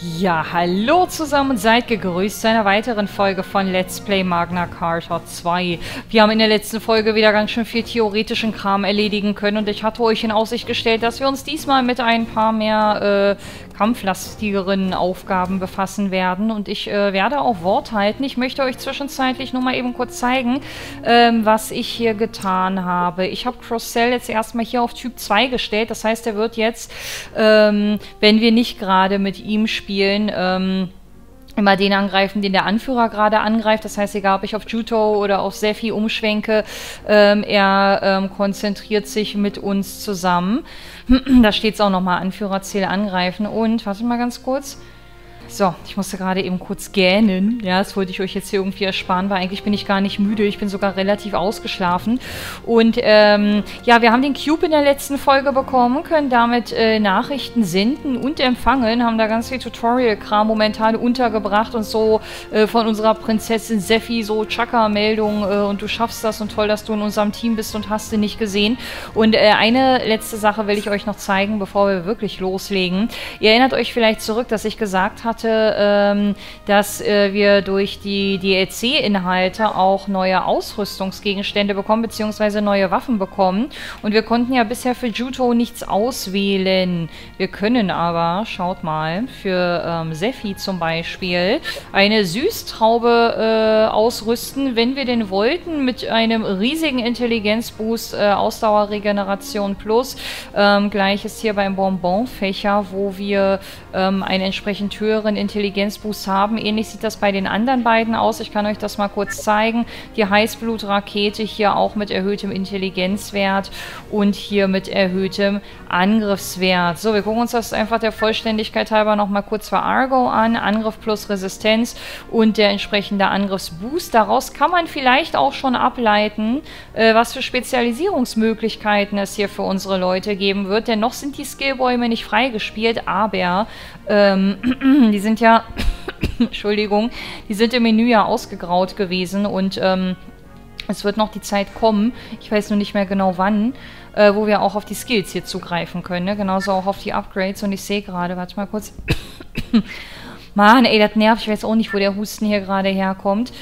Ja, hallo zusammen und seid gegrüßt zu einer weiteren Folge von Let's Play Magna Carta 2. Wir haben in der letzten Folge wieder ganz schön viel theoretischen Kram erledigen können und ich hatte euch in Aussicht gestellt, dass wir uns diesmal mit ein paar mehr kampflastigeren Aufgaben befassen werden und ich werde auch Wort halten. Ich möchte euch zwischenzeitlich nur mal eben kurz zeigen, was ich hier getan habe. Ich habe Crosscell jetzt erstmal hier auf Typ 2 gestellt, das heißt, er wird jetzt, wenn wir nicht gerade mit ihm spielen, immer den angreifen, den der Anführer gerade angreift. Das heißt, egal ob ich auf Juto oder auf Sephi umschwenke, er konzentriert sich mit uns zusammen. Da steht es auch nochmal, Anführerziel angreifen. Und, warte mal ganz kurz. So, ich musste gerade eben kurz gähnen. Ja, das wollte ich euch jetzt hier irgendwie ersparen, weil eigentlich bin ich gar nicht müde. Ich bin sogar relativ ausgeschlafen. Und, ja, wir haben den Cube in der letzten Folge bekommen, können damit Nachrichten senden und empfangen, haben da ganz viel Tutorial-Kram momentan untergebracht und so von unserer Prinzessin Sephi so Chaka-Meldung und du schaffst das und toll, dass du in unserem Team bist und hast du nicht gesehen. Und eine letzte Sache will ich euch noch zeigen, bevor wir wirklich loslegen. Ihr erinnert euch vielleicht zurück, dass ich gesagt hatte, dass wir durch die DLC-Inhalte auch neue Ausrüstungsgegenstände bekommen, beziehungsweise neue Waffen bekommen. Und wir konnten ja bisher für Juto nichts auswählen. Wir können aber, schaut mal, für Sephi zum Beispiel eine Süßtraube ausrüsten, wenn wir den wollten, mit einem riesigen Intelligenzboost, Ausdauerregeneration plus. Gleiches hier beim Bonbonfächer, wo wir einen entsprechend höheren Intelligenzboost haben. Ähnlich sieht das bei den anderen beiden aus. Ich kann euch das mal kurz zeigen. Die Heißblutrakete hier auch mit erhöhtem Intelligenzwert und hier mit erhöhtem Angriffswert. So, wir gucken uns das einfach der Vollständigkeit halber nochmal kurz für Argo an. Angriff plus Resistenz und der entsprechende Angriffsboost. Daraus kann man vielleicht auch schon ableiten, was für Spezialisierungsmöglichkeiten es hier für unsere Leute geben wird. Denn noch sind die Skillbäume nicht freigespielt, aber die sind ja, Entschuldigung, die sind im Menü ja ausgegraut gewesen und es wird noch die Zeit kommen, ich weiß nur nicht mehr genau wann, wo wir auch auf die Skills hier zugreifen können, ne? Genauso auch auf die Upgrades und ich sehe gerade, warte mal kurz, Mann, ey, das nervt, ich weiß auch nicht, wo der Husten hier gerade herkommt.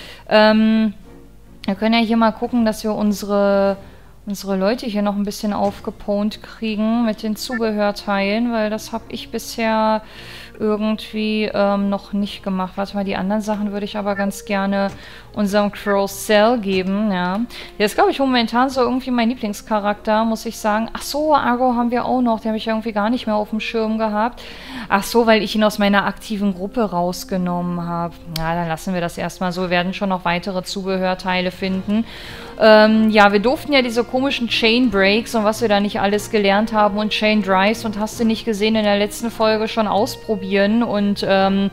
Wir können ja hier mal gucken, dass wir unsere Leute hier noch ein bisschen aufgepont kriegen mit den Zubehörteilen, weil das habe ich bisher irgendwie noch nicht gemacht. Warte mal, die anderen Sachen würde ich aber ganz gerne unserem Crosscell geben, ja. Der ist, glaube ich, momentan so irgendwie mein Lieblingscharakter, muss ich sagen. Ach so, Argo haben wir auch noch, den habe ich irgendwie gar nicht mehr auf dem Schirm gehabt. Ach so, weil ich ihn aus meiner aktiven Gruppe rausgenommen habe. Ja, dann lassen wir das erstmal so. Wir werden schon noch weitere Zubehörteile finden. Ja, wir durften ja diese komischen Chain Breaks und was wir da nicht alles gelernt haben und Chain Drives und hast du nicht gesehen in der letzten Folge schon ausprobieren und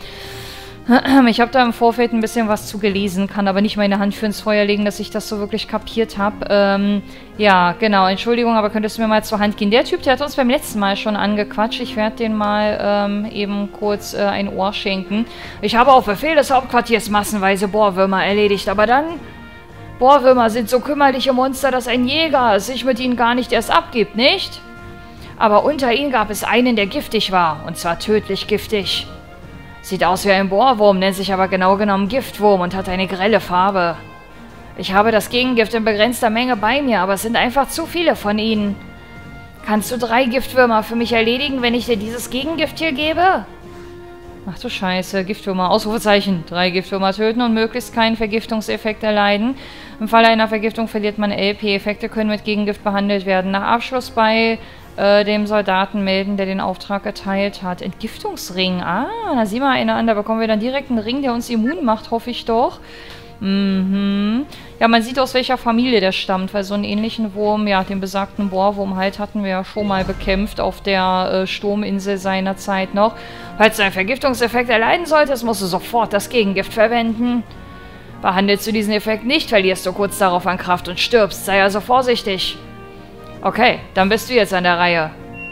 ich habe da im Vorfeld ein bisschen was zu gelesen, kann aber nicht meine Hand für ins Feuer legen, dass ich das so wirklich kapiert habe. Ja, genau, Entschuldigung, aber könntest du mir mal zur Hand gehen? Der Typ, der hat uns beim letzten Mal schon angequatscht. Ich werde den mal eben kurz ein Ohr schenken. Ich habe auf Befehl des Hauptquartiers massenweise Bohrwürmer erledigt, aber dann... Bohrwürmer sind so kümmerliche Monster, dass ein Jäger sich mit ihnen gar nicht erst abgibt, nicht? Aber unter ihnen gab es einen, der giftig war, und zwar tödlich giftig. Sieht aus wie ein Bohrwurm, nennt sich aber genau genommen Giftwurm und hat eine grelle Farbe. Ich habe das Gegengift in begrenzter Menge bei mir, aber es sind einfach zu viele von ihnen. Kannst du 3 Giftwürmer für mich erledigen, wenn ich dir dieses Gegengift hier gebe? Ach du Scheiße, Giftwürmer, Ausrufezeichen. 3 Giftwürmer töten und möglichst keinen Vergiftungseffekt erleiden. Im Falle einer Vergiftung verliert man LP. Effekte können mit Gegengift behandelt werden. Nach Abschluss bei dem Soldaten melden, der den Auftrag erteilt hat. Entgiftungsring. Ah, da sieh mal eine an. Da bekommen wir dann direkt einen Ring, der uns immun macht, hoffe ich doch. Mhm. Ja, man sieht, aus welcher Familie der stammt, weil so einen ähnlichen Wurm, ja, den besagten Bohrwurm halt, hatten wir ja schon mal bekämpft auf der Sturminsel seinerzeit noch. Falls du einen Vergiftungseffekt erleiden solltest, musst du sofort das Gegengift verwenden. Behandelst du diesen Effekt nicht, verlierst du kurz darauf an Kraft und stirbst. Sei also vorsichtig. Okay, dann bist du jetzt an der Reihe.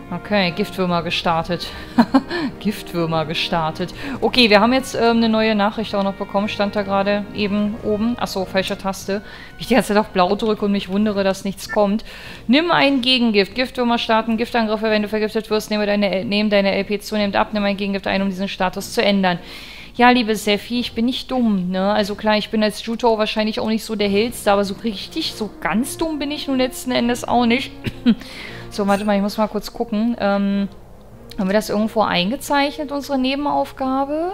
Okay, Giftwürmer gestartet. Giftwürmer gestartet. Okay, wir haben jetzt eine neue Nachricht auch noch bekommen. Stand da gerade eben oben. Achso, falsche Taste. Wie ich die ganze Zeit auf Blau drücke und mich wundere, dass nichts kommt. Nimm ein Gegengift. Giftwürmer starten. Giftangriffe, wenn du vergiftet wirst, nehme deine LP zunehmend ab. Nimm ein Gegengift ein, um diesen Status zu ändern. Ja, liebe Seffi, ich bin nicht dumm, ne? Also klar, ich bin als Juto wahrscheinlich auch nicht so der Hellste, aber so richtig, so ganz dumm bin ich nun letzten Endes auch nicht. So, warte mal, ich muss mal kurz gucken. Haben wir das irgendwo eingezeichnet, unsere Nebenaufgabe?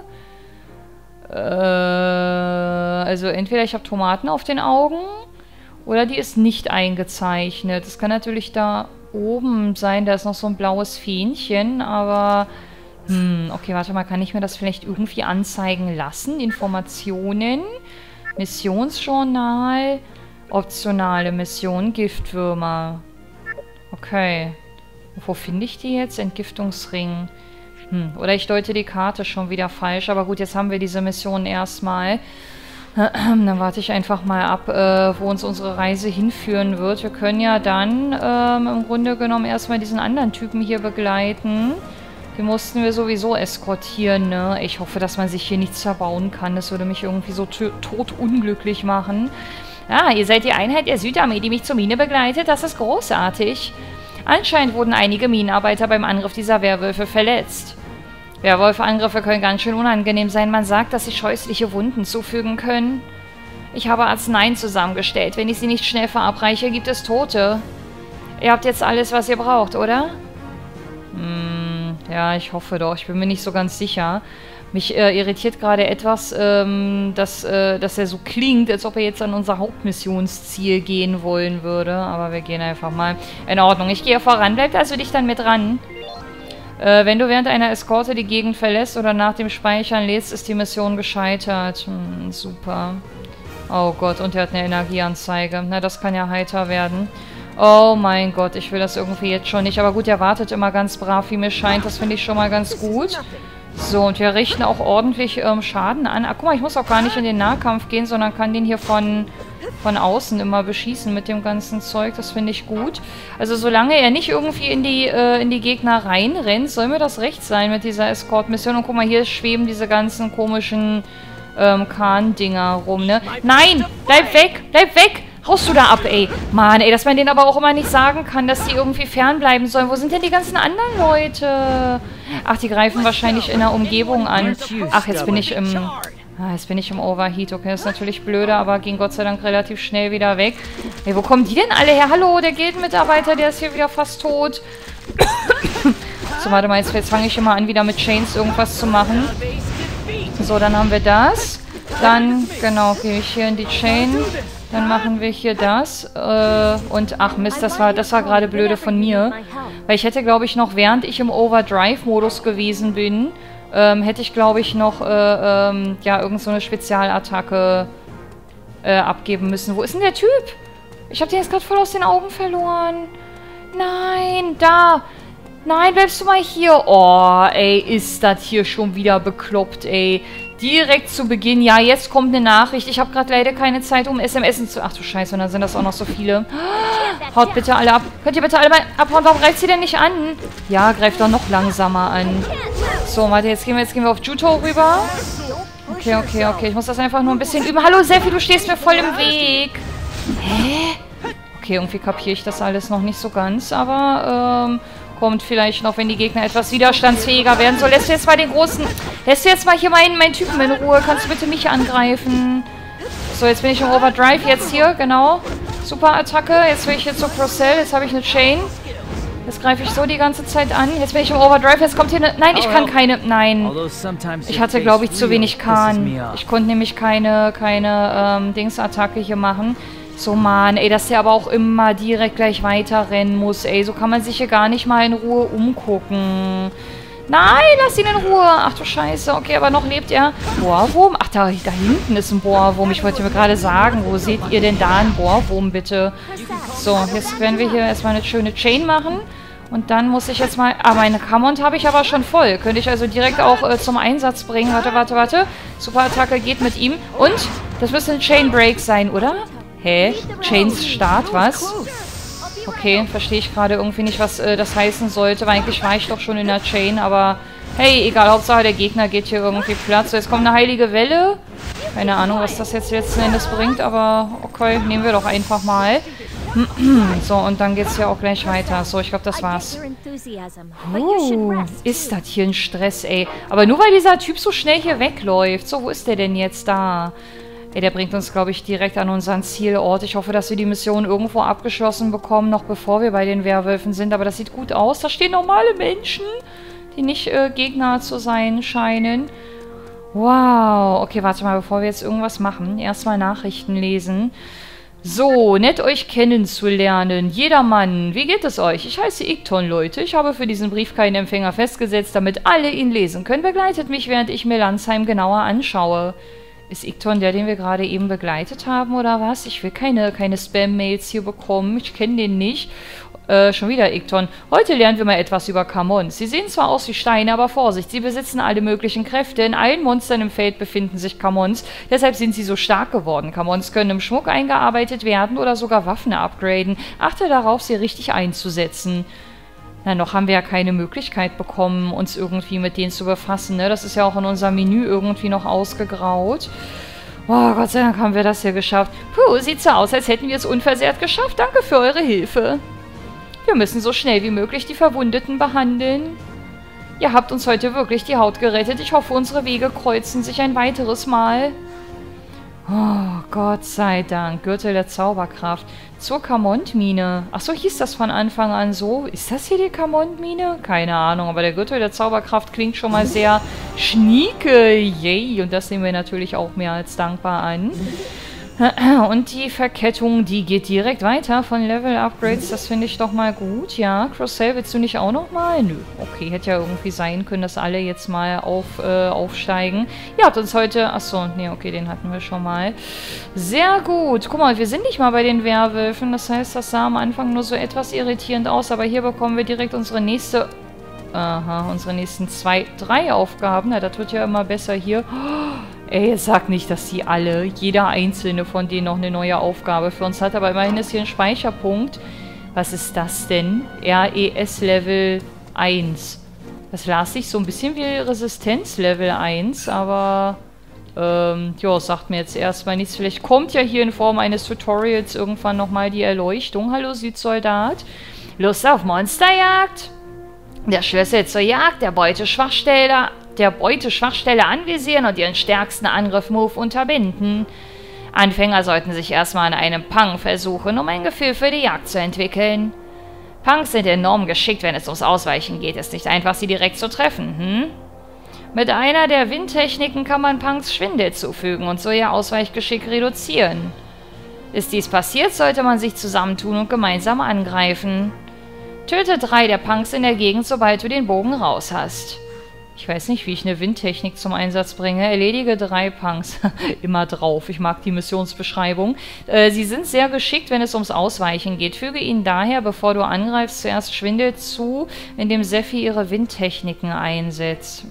Also entweder ich habe Tomaten auf den Augen oder die ist nicht eingezeichnet. Das kann natürlich da oben sein, da ist noch so ein blaues Fähnchen, aber... okay, warte mal, kann ich mir das vielleicht irgendwie anzeigen lassen? Informationen, Missionsjournal, optionale Mission, Giftwürmer. Okay. Wo finde ich die jetzt? Entgiftungsring. Oder ich deute die Karte schon wieder falsch. Aber gut, jetzt haben wir diese Mission erstmal. Dann warte ich einfach mal ab, wo uns unsere Reise hinführen wird. Wir können ja dann im Grunde genommen erstmal diesen anderen Typen hier begleiten. Den mussten wir sowieso eskortieren, ne? Ich hoffe, dass man sich hier nichts verbauen kann. Das würde mich irgendwie so totunglücklich machen. Ah, ihr seid die Einheit der Südarmee, die mich zur Mine begleitet. Das ist großartig. Anscheinend wurden einige Minenarbeiter beim Angriff dieser Werwölfe verletzt. Werwolfangriffe können ganz schön unangenehm sein. Man sagt, dass sie scheußliche Wunden zufügen können. Ich habe Arzneien zusammengestellt. Wenn ich sie nicht schnell verabreiche, gibt es Tote. Ihr habt jetzt alles, was ihr braucht, oder? Ja, ich hoffe doch. Ich bin mir nicht so ganz sicher. Mich irritiert gerade etwas, dass er so klingt, als ob er jetzt an unser Hauptmissionsziel gehen wollen würde. Aber wir gehen einfach mal. In Ordnung. Ich gehe voran. Bleibt also dich dann mit dran. Wenn du während einer Eskorte die Gegend verlässt oder nach dem Speichern lädst, ist die Mission gescheitert. Super. Oh Gott, und er hat eine Energieanzeige. Na, das kann ja heiter werden. Oh mein Gott, ich will das irgendwie jetzt schon nicht. Aber gut, er wartet immer ganz brav, wie mir scheint. Das finde ich schon mal ganz gut. So, und wir richten auch ordentlich Schaden an. Ah, guck mal, ich muss auch gar nicht in den Nahkampf gehen, sondern kann den hier von außen immer beschießen mit dem ganzen Zeug. Das finde ich gut. Also solange er nicht irgendwie in die Gegner reinrennt, soll mir das recht sein mit dieser Escort-Mission. Und guck mal, hier schweben diese ganzen komischen Kahn-Dinger rum, ne? Nein! Bleib weg! Bleib weg! Haust du da ab, ey. Mann, ey, dass man denen aber auch immer nicht sagen kann, dass die irgendwie fernbleiben sollen. Wo sind denn die ganzen anderen Leute? Ach, die greifen wahrscheinlich in der Umgebung an. Ach, jetzt bin ich im Overheat. Okay, das ist natürlich blöde, aber ging Gott sei Dank relativ schnell wieder weg. Ey, wo kommen die denn alle her? Hallo, der Gildenmitarbeiter, der ist hier wieder fast tot. So, warte mal, jetzt fange ich immer an, wieder mit Chains irgendwas zu machen. So, dann haben wir das. Dann, genau, gehe ich hier in die Chain. Dann machen wir hier das. Und, ach Mist, das war gerade blöde von mir. Weil ich hätte, glaube ich, noch, während ich im Overdrive-Modus gewesen bin, hätte ich, glaube ich, noch, ja, irgend so eine Spezialattacke abgeben müssen. Wo ist denn der Typ? Ich habe den jetzt gerade voll aus den Augen verloren. Nein, da. Nein, bleibst du mal hier. Oh, ey, ist das hier schon wieder bekloppt, ey. Direkt zu Beginn. Ja, jetzt kommt eine Nachricht. Ich habe gerade leider keine Zeit, um SMS zu... Ach du Scheiße, und dann sind das auch noch so viele. Haut bitte alle ab. Könnt ihr bitte alle mal abhauen? Warum greift sie denn nicht an? Ja, greift doch noch langsamer an. So, warte, jetzt gehen wir auf Juto rüber. Okay. Ich muss das einfach nur ein bisschen üben. Hallo, Seffi, du stehst mir voll im Weg. Hä? Okay, irgendwie kapiere ich das alles noch nicht so ganz, aber, kommt vielleicht noch, wenn die Gegner etwas widerstandsfähiger werden. So, lässt du jetzt mal den großen... Lässt du jetzt mal hier meinen Typen in Ruhe? Kannst du bitte mich angreifen? So, jetzt bin ich im Overdrive. Jetzt hier, genau. Super Attacke. Jetzt will ich hier zur Crocell. Jetzt habe ich eine Chain. Jetzt greife ich so die ganze Zeit an. Jetzt bin ich im Overdrive. Jetzt kommt hier eine... Nein, ich kann keine... Nein. Ich hatte, glaube ich, zu wenig Kahn. Ich konnte nämlich keine Dingsattacke hier machen. So, Mann, ey, dass der aber auch immer direkt gleich weiter rennen muss, ey. So kann man sich hier gar nicht mal in Ruhe umgucken. Nein, lass ihn in Ruhe. Ach du Scheiße. Okay, aber noch lebt er. Bohrwurm? Ach, da hinten ist ein Bohrwurm. Ich wollte mir gerade sagen, wo seht ihr denn da einen Bohrwurm, bitte? So, jetzt werden wir hier erstmal eine schöne Chain machen. Und dann muss ich jetzt mal... Ah, meine Command habe ich aber schon voll. Könnte ich also direkt auch zum Einsatz bringen. Warte. Super Attacke geht mit ihm. Und das müsste ein Chain Break sein, oder? Hä? Chains Start, was? Okay, verstehe ich gerade irgendwie nicht, was das heißen sollte, weil eigentlich war ich doch schon in der Chain, aber hey, egal, Hauptsache der Gegner geht hier irgendwie Platz. So, jetzt kommt eine heilige Welle. Keine Ahnung, was das jetzt letzten Endes bringt, aber okay, nehmen wir doch einfach mal. So, und dann geht's ja auch gleich weiter. So, ich glaube, das war's. Ist das hier ein Stress, ey. Aber nur weil dieser Typ so schnell hier wegläuft. So, wo ist der denn jetzt da? Ey, der bringt uns, glaube ich, direkt an unseren Zielort. Ich hoffe, dass wir die Mission irgendwo abgeschlossen bekommen, noch bevor wir bei den Werwölfen sind. Aber das sieht gut aus. Da stehen normale Menschen, die nicht Gegner zu sein scheinen. Wow. Okay, warte mal, bevor wir jetzt irgendwas machen. Erstmal Nachrichten lesen. So, nett euch kennenzulernen. Jedermann, wie geht es euch? Ich heiße Ikton, Leute. Ich habe für diesen Brief keinen Empfänger festgesetzt, damit alle ihn lesen können. Begleitet mich, während ich mir Landsheim genauer anschaue. Ist Ikton der, den wir gerade eben begleitet haben, oder was? Ich will keine Spam-Mails hier bekommen. Ich kenne den nicht. Schon wieder Ikton. Heute lernen wir mal etwas über Kamons. Sie sehen zwar aus wie Steine, aber Vorsicht, sie besitzen alle möglichen Kräfte. In allen Monstern im Feld befinden sich Kamons. Deshalb sind sie so stark geworden. Kamons können im Schmuck eingearbeitet werden oder sogar Waffen upgraden. Achte darauf, sie richtig einzusetzen. Na, noch haben wir ja keine Möglichkeit bekommen, uns irgendwie mit denen zu befassen, ne? Das ist ja auch in unserem Menü irgendwie noch ausgegraut. Oh, Gott sei Dank haben wir das hier geschafft. Puh, sieht so aus, als hätten wir es unversehrt geschafft. Danke für eure Hilfe. Wir müssen so schnell wie möglich die Verwundeten behandeln. Ihr habt uns heute wirklich die Haut gerettet. Ich hoffe, unsere Wege kreuzen sich ein weiteres Mal. Oh, Gott sei Dank. Gürtel der Zauberkraft. Zur Kamont-Mine. Achso, hieß das von Anfang an so? Ist das hier die Kamont-Mine? Keine Ahnung, aber der Gürtel der Zauberkraft klingt schon mal sehr schnieke. Yay. Und das nehmen wir natürlich auch mehr als dankbar an. Und die Verkettung, die geht direkt weiter von Level-Upgrades. Das finde ich doch mal gut. Ja, Crocell, willst du nicht auch noch mal? Nö. Okay, hätte ja irgendwie sein können, dass alle jetzt mal aufsteigen. Ihr habt uns heute... Achso, nee, okay, den hatten wir schon mal. Sehr gut. Guck mal, wir sind nicht mal bei den Werwölfen. Das heißt, das sah am Anfang nur so etwas irritierend aus. Aber hier bekommen wir direkt unsere nächste... Aha, unsere nächsten 3 Aufgaben. Na, das wird ja immer besser hier. Ey, sag nicht, dass die alle, jeder einzelne von denen noch eine neue Aufgabe für uns hat. Aber immerhin ist hier ein Speicherpunkt. Was ist das denn? RES Level 1. Das las sich so ein bisschen wie Resistenz Level 1, aber... ja, sagt mir jetzt erstmal nichts. Vielleicht kommt ja hier in Form eines Tutorials irgendwann nochmal die Erleuchtung. Hallo, Südsoldat. Lust auf Monsterjagd? Der Schlüssel zur Jagd, der Beuteschwachstelle anvisieren und ihren stärksten Angriff-Move unterbinden. Anfänger sollten sich erstmal an einem Pang versuchen, um ein Gefühl für die Jagd zu entwickeln. Punks sind enorm geschickt, wenn es ums Ausweichen geht. Es ist nicht einfach, sie direkt zu treffen, Mit einer der Windtechniken kann man Punks Schwindel zufügen und so ihr Ausweichgeschick reduzieren. Ist dies passiert, sollte man sich zusammentun und gemeinsam angreifen. Töte 3 der Punks in der Gegend, sobald du den Bogen raus hast. Ich weiß nicht, wie ich eine Windtechnik zum Einsatz bringe. Erledige 3 Punks. Immer drauf. Ich mag die Missionsbeschreibung. Sie sind sehr geschickt, wenn es ums Ausweichen geht. Füge ihnen daher, bevor du angreifst, zuerst Schwindel zu, indem Sephi ihre Windtechniken einsetzt.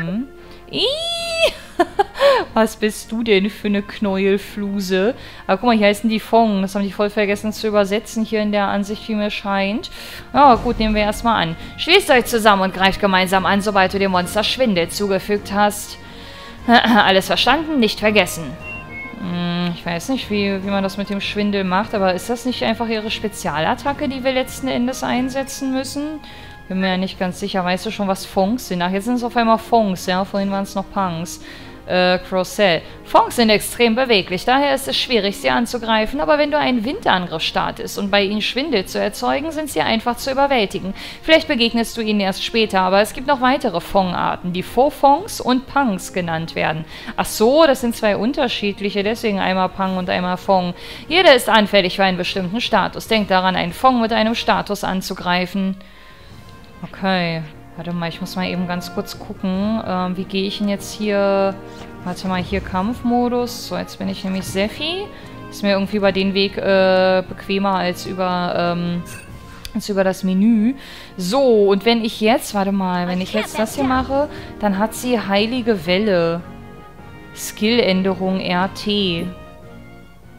Was bist du denn für eine Knäuelfluse? Aber guck mal, hier heißen die Fong. Das haben die voll vergessen zu übersetzen hier in der Ansicht, wie mir scheint. Ja, gut, nehmen wir erstmal an. Schließt euch zusammen und greift gemeinsam an, sobald du dem Monster Schwindel zugefügt hast. Alles verstanden? Nicht vergessen. Ich weiß nicht, wie man das mit dem Schwindel macht, aber ist das nicht einfach ihre Spezialattacke, die wir letzten Endes einsetzen müssen? Bin mir ja nicht ganz sicher. Weißt du schon, was Fonks sind? Ach, jetzt sind es auf einmal Fonks, ja? Vorhin waren es noch Punks. Crocell. Fonks sind extrem beweglich, daher ist es schwierig, sie anzugreifen, aber wenn du einen Windangriff startest und bei ihnen Schwindel zu erzeugen, sind sie einfach zu überwältigen. Vielleicht begegnest du ihnen erst später, aber es gibt noch weitere Fong-Arten, die Faux-Fongs und Punks genannt werden. Ach so, das sind 2 unterschiedliche, deswegen einmal Pang und einmal Fong. Jeder ist anfällig für einen bestimmten Status. Denk daran, einen Fong mit einem Status anzugreifen. Okay. Warte mal, ich muss mal eben ganz kurz gucken. Wie gehe ich denn jetzt hier... Warte mal, hier Kampfmodus. So, jetzt bin ich nämlich Sephi. Ist mir irgendwie über den Weg bequemer als über das Menü. So, und wenn ich jetzt... Warte mal, wenn ich jetzt das hier mache, dann hat sie Heilige Welle. Skilländerung RT.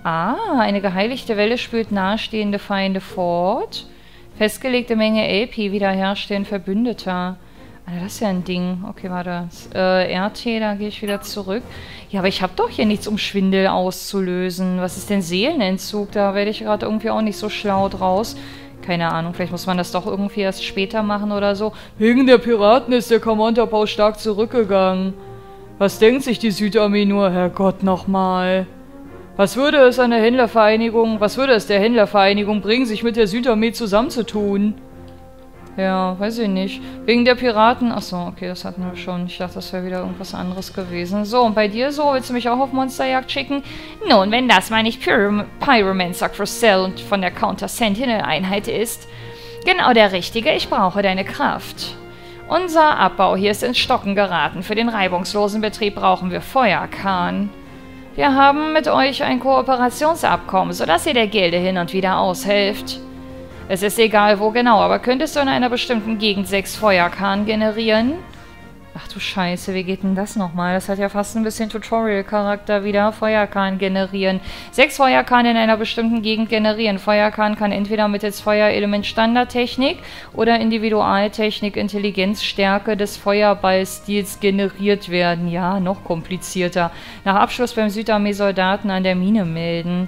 Ah, eine geheiligte Welle spült nahestehende Feinde fort. Festgelegte Menge AP wiederherstellen Verbündeter. Alter, das ist ja ein Ding. Okay, warte. RT, da gehe ich wieder zurück. Ja, aber ich habe doch hier nichts, um Schwindel auszulösen. Was ist denn Seelenentzug? Da werde ich gerade irgendwie auch nicht so schlau draus. Keine Ahnung, vielleicht muss man das doch irgendwie erst später machen oder so. Wegen der Piraten ist der Commander-Bau stark zurückgegangen. Was denkt sich die Südarmee nur? Herrgott, nochmal. Was würde es der Händlervereinigung bringen, sich mit der Südarmee zusammenzutun? Ja, weiß ich nicht. Wegen der Piraten... Achso, okay, das hatten wir schon. Ich dachte, das wäre wieder irgendwas anderes gewesen. So, und bei dir so? Willst du mich auch auf Monsterjagd schicken? Nun, wenn das mal nicht Pyromancer Crusell und von der Counter-Sentinel-Einheit ist. Genau der Richtige, ich brauche deine Kraft. Unser Abbau hier ist ins Stocken geraten. Für den reibungslosen Betrieb brauchen wir Feuerkahn. Wir haben mit euch ein Kooperationsabkommen, sodass ihr der Gilde hin und wieder aushelft. Es ist egal, wo genau, aber könntest du in einer bestimmten Gegend 6 Feuerkahn generieren? Ach du Scheiße, wie geht denn das nochmal? Das hat ja fast ein bisschen Tutorial-Charakter wieder. Feuerkahn generieren. 6 Feuerkahn in einer bestimmten Gegend generieren. Feuerkahn kann entweder mittels Feuerelement Standardtechnik oder Individualtechnik Intelligenzstärke des Feuerballstils generiert werden. Ja, noch komplizierter. Nach Abschluss beim Südarmee-Soldaten an der Mine melden.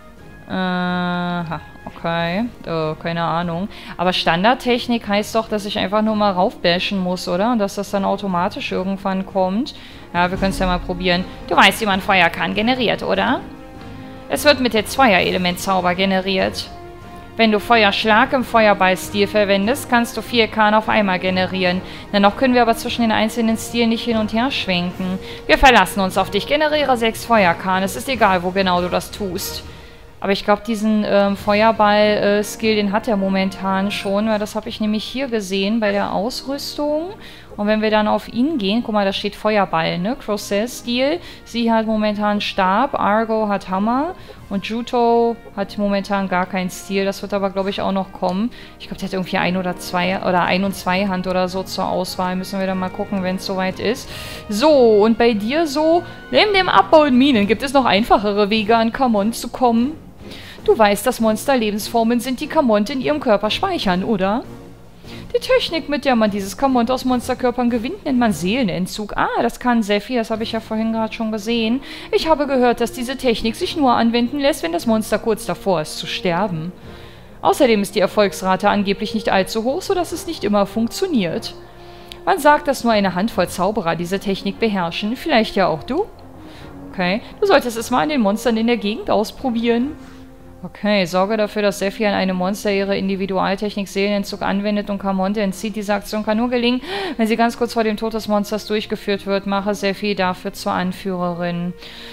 Okay. Keine Ahnung. Aber Standardtechnik heißt doch, dass ich einfach nur mal raufbashen muss, oder? Und dass das dann automatisch irgendwann kommt. Ja, wir können es ja mal probieren. Du weißt, wie man Feuerkahn generiert, oder? Es wird mittels Feuerelement-Zauber generiert. Wenn du Feuerschlag im Feuerballstil verwendest, kannst du 4 Kahn auf einmal generieren. Dennoch können wir aber zwischen den einzelnen Stilen nicht hin und her schwenken. Wir verlassen uns auf dich. Generiere 6 Feuerkahn. Es ist egal, wo genau du das tust. Aber ich glaube, diesen Feuerball-Skill, den hat er momentan schon, weil das habe ich nämlich hier gesehen bei der Ausrüstung. Und wenn wir dann auf ihn gehen, guck mal, da steht Feuerball, ne? Crusell-Stil. Sie hat momentan Stab, Argo hat Hammer und Juto hat momentan gar keinen Stil. Das wird aber, glaube ich, auch noch kommen. Ich glaube, der hat irgendwie 1 oder 2 oder 1 und 2 Hand oder so zur Auswahl. Müssen wir dann mal gucken, wenn es soweit ist. So, und bei dir so, neben dem Abbau in Minen gibt es noch einfachere Wege, an Kamont zu kommen. Du weißt, dass Monster Lebensformen sind, die Kamont in ihrem Körper speichern, oder? Die Technik, mit der man dieses Kamont aus Monsterkörpern gewinnt, nennt man Seelenentzug. Ah, das kann Sephi, das habe ich ja vorhin gerade schon gesehen. Ich habe gehört, dass diese Technik sich nur anwenden lässt, wenn das Monster kurz davor ist zu sterben. Außerdem ist die Erfolgsrate angeblich nicht allzu hoch, sodass es nicht immer funktioniert. Man sagt, dass nur eine Handvoll Zauberer diese Technik beherrschen. Vielleicht ja auch du? Okay, du solltest es mal an den Monstern in der Gegend ausprobieren. Okay, sorge dafür, dass Sephi an einem Monster ihre Individualtechnik Seelenentzug anwendet und Camonte entzieht. Diese Aktion kann nur gelingen, wenn sie ganz kurz vor dem Tod des Monsters durchgeführt wird. Mache Sephi dafür zur Anführerin.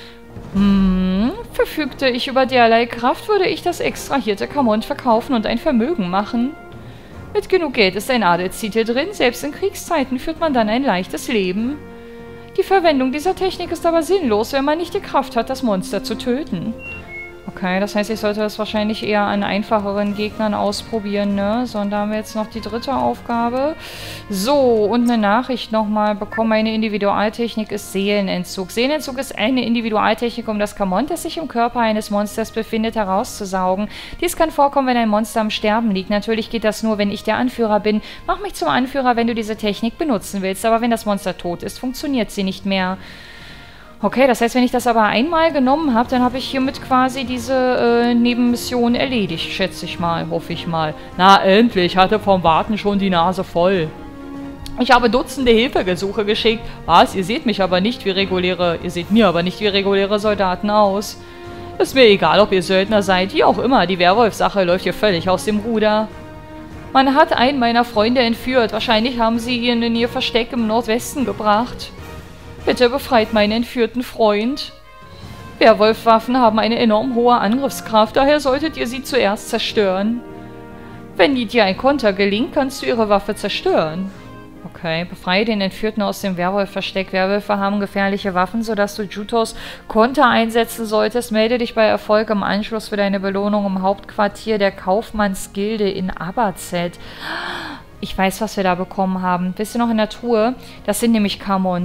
Verfügte ich über derlei Kraft, würde ich das extrahierte Camont verkaufen und ein Vermögen machen. Mit genug Geld ist ein Adelstitel drin, selbst in Kriegszeiten führt man dann ein leichtes Leben. Die Verwendung dieser Technik ist aber sinnlos, wenn man nicht die Kraft hat, das Monster zu töten. Okay, das heißt, ich sollte das wahrscheinlich eher an einfacheren Gegnern ausprobieren, ne? So, und da haben wir jetzt noch die dritte Aufgabe. So, und eine Nachricht nochmal bekommen. Meine Individualtechnik ist Seelenentzug. Seelenentzug ist eine Individualtechnik, um das Kamont, das sich im Körper eines Monsters befindet, herauszusaugen. Dies kann vorkommen, wenn ein Monster am Sterben liegt. Natürlich geht das nur, wenn ich der Anführer bin. Mach mich zum Anführer, wenn du diese Technik benutzen willst. Aber wenn das Monster tot ist, funktioniert sie nicht mehr. Okay, das heißt, wenn ich das aber einmal genommen habe, dann habe ich hiermit quasi diese Nebenmission erledigt, schätze ich mal, hoffe ich mal. Na, endlich, hatte vom Warten schon die Nase voll. Ich habe Dutzende Hilfegesuche geschickt. Was? Ihr seht mir aber nicht wie reguläre Soldaten aus. Ist mir egal, ob ihr Söldner seid, wie auch immer, die Werwolf-Sache läuft hier völlig aus dem Ruder. Man hat einen meiner Freunde entführt. Wahrscheinlich haben sie ihn in ihr Versteck im Nordwesten gebracht. Bitte befreit meinen entführten Freund. Werwolfwaffen haben eine enorm hohe Angriffskraft, daher solltet ihr sie zuerst zerstören. Wenn dir ein Konter gelingt, kannst du ihre Waffe zerstören. Okay, befreie den Entführten aus dem Werwolf-Versteck. Werwölfe haben gefährliche Waffen, sodass du Jutos Konter einsetzen solltest. Melde dich bei Erfolg im Anschluss für deine Belohnung im Hauptquartier der Kaufmannsgilde in Abazet. Ich weiß, was wir da bekommen haben. Wisst ihr noch in der Truhe? Das sind nämlich Kamons.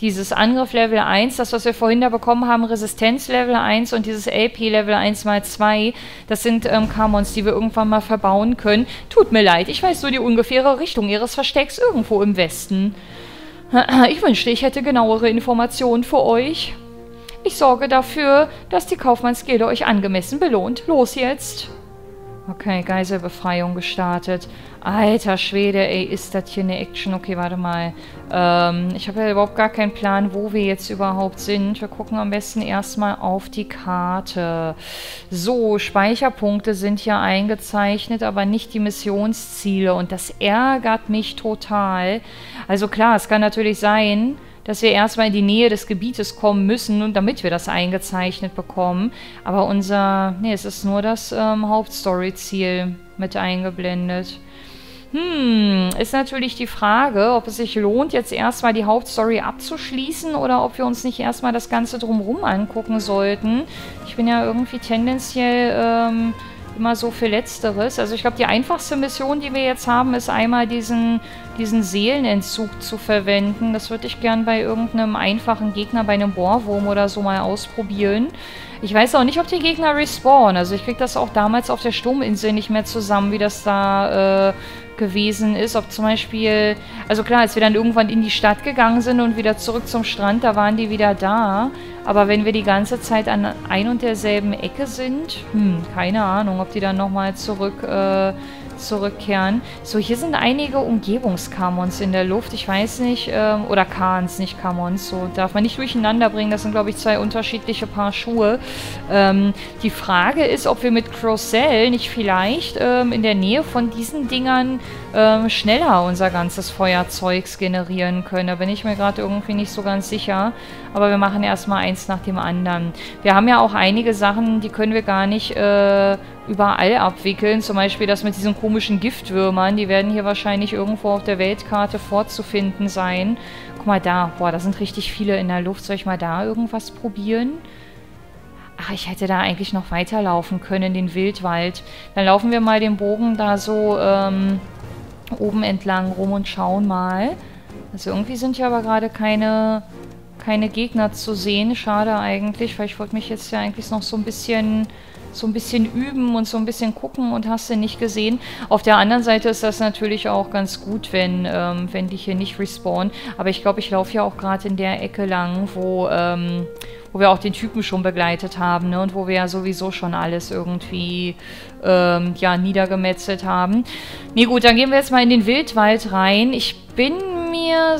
Dieses Angriff Level 1, das, was wir vorhin da bekommen haben, Resistenz Level 1 und dieses LP Level 1x2, das sind K-Mons, die wir irgendwann mal verbauen können. Tut mir leid, ich weiß nur die ungefähre Richtung ihres Verstecks irgendwo im Westen. Ich wünschte, ich hätte genauere Informationen für euch. Ich sorge dafür, dass die Kaufmannsgilde euch angemessen belohnt. Los jetzt! Okay, Geiselbefreiung gestartet. Alter Schwede, ey, ist das hier eine Action? Okay, warte mal. Ich habe ja überhaupt gar keinen Plan, wo wir jetzt überhaupt sind. Wir gucken am besten erstmal auf die Karte. So, Speicherpunkte sind hier eingezeichnet, aber nicht die Missionsziele. Und das ärgert mich total. Also klar, es kann natürlich sein, dass wir erstmal in die Nähe des Gebietes kommen müssen, und damit wir das eingezeichnet bekommen. Aber nee, es ist nur das Hauptstory-Ziel mit eingeblendet. Ist natürlich die Frage, ob es sich lohnt, jetzt erstmal die Hauptstory abzuschließen oder ob wir uns nicht erstmal das Ganze drumherum angucken sollten. Ich bin ja irgendwie tendenziell immer so für Letzteres. Also ich glaube, die einfachste Mission, die wir jetzt haben, ist einmal diesen Seelenentzug zu verwenden. Das würde ich gern bei irgendeinem einfachen Gegner, bei einem Bohrwurm oder so mal ausprobieren. Ich weiß auch nicht, ob die Gegner respawnen. Also ich kriege das auch damals auf der Sturminsel nicht mehr zusammen, wie das da gewesen ist. Ob zum Beispiel, also klar, als wir dann irgendwann in die Stadt gegangen sind und wieder zurück zum Strand, da waren die wieder da. Aber wenn wir die ganze Zeit an ein und derselben Ecke sind, keine Ahnung, ob die dann nochmal zurückkehren. So, hier sind einige Umgebungs-Kamons in der Luft. Ich weiß nicht, oder Khans, nicht Kamons. So, darf man nicht durcheinander bringen. Das sind, glaube ich, zwei unterschiedliche Paar Schuhe. Die Frage ist, ob wir mit Crocell nicht vielleicht in der Nähe von diesen Dingern schneller unser ganzes Feuerzeugs generieren können. Da bin ich mir gerade irgendwie nicht so ganz sicher. Aber wir machen erstmal eins nach dem anderen. Wir haben ja auch einige Sachen, die können wir gar nicht überall abwickeln. Zum Beispiel das mit diesen komischen Giftwürmern. Die werden hier wahrscheinlich irgendwo auf der Weltkarte vorzufinden sein. Guck mal da. Boah, da sind richtig viele in der Luft. Soll ich mal da irgendwas probieren? Ach, ich hätte da eigentlich noch weiterlaufen können in den Wildwald. Dann laufen wir mal den Bogen da so oben entlang rum und schauen mal. Also irgendwie sind hier aber gerade keine Gegner zu sehen. Schade eigentlich, weil ich wollte mich jetzt ja eigentlich noch so ein bisschen üben und so ein bisschen gucken und hast du nicht gesehen. Auf der anderen Seite ist das natürlich auch ganz gut, wenn die hier nicht respawnen. Aber ich glaube, ich laufe ja auch gerade in der Ecke lang, wo wir auch den Typen schon begleitet haben, ne? Und wo wir ja sowieso schon alles irgendwie ja, niedergemetzelt haben. Nee, gut, dann gehen wir jetzt mal in den Wildwald rein. Ich bin mir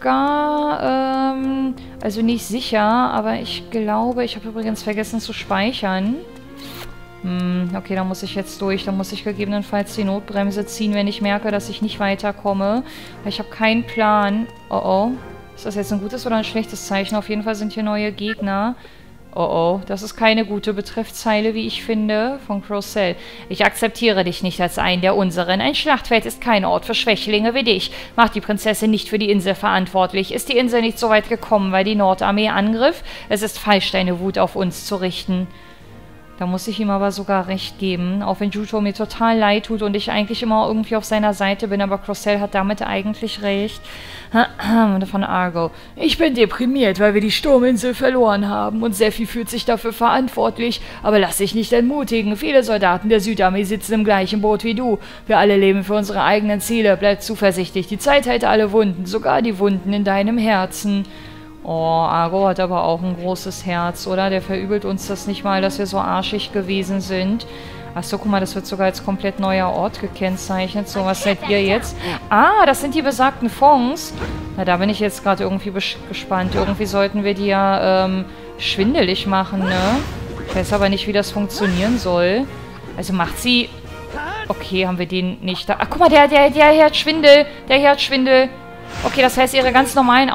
sogar, also nicht sicher, aber ich glaube, ich habe übrigens vergessen zu speichern. Okay, da muss ich jetzt durch. Da muss ich gegebenenfalls die Notbremse ziehen, wenn ich merke, dass ich nicht weiterkomme. Weil ich habe keinen Plan. Oh oh. Ist das jetzt ein gutes oder ein schlechtes Zeichen? Auf jeden Fall sind hier neue Gegner. Oh oh, das ist keine gute Betreffzeile, wie ich finde, von Crocell. Ich akzeptiere dich nicht als einen der unseren. Ein Schlachtfeld ist kein Ort für Schwächlinge wie dich. Macht die Prinzessin nicht für die Insel verantwortlich. Ist die Insel nicht so weit gekommen, weil die Nordarmee angriff? Es ist falsch, deine Wut auf uns zu richten. Da muss ich ihm aber sogar recht geben, auch wenn Juto mir total leid tut und ich eigentlich immer irgendwie auf seiner Seite bin, aber Crocell hat damit eigentlich recht. Von Argo. Ich bin deprimiert, weil wir die Sturminsel verloren haben und Sephi fühlt sich dafür verantwortlich, aber lass dich nicht entmutigen. Viele Soldaten der Südarmee sitzen im gleichen Boot wie du. Wir alle leben für unsere eigenen Ziele. Bleib zuversichtlich. Die Zeit heilt alle Wunden, sogar die Wunden in deinem Herzen. Oh, Argo hat aber auch ein großes Herz, oder? Der verübelt uns das nicht mal, dass wir so arschig gewesen sind. Achso, guck mal, das wird sogar als komplett neuer Ort gekennzeichnet. So, was seid ihr jetzt? Ah, das sind die besagten Fonds. Na, da bin ich jetzt gerade irgendwie gespannt. Irgendwie sollten wir die ja schwindelig machen, ne? Ich weiß aber nicht, wie das funktionieren soll. Also macht sie... Okay, haben wir den nicht da... Ach, guck mal, der hier hat Schwindel. Der hier hat Schwindel. Okay, das heißt, ihre ganz normalen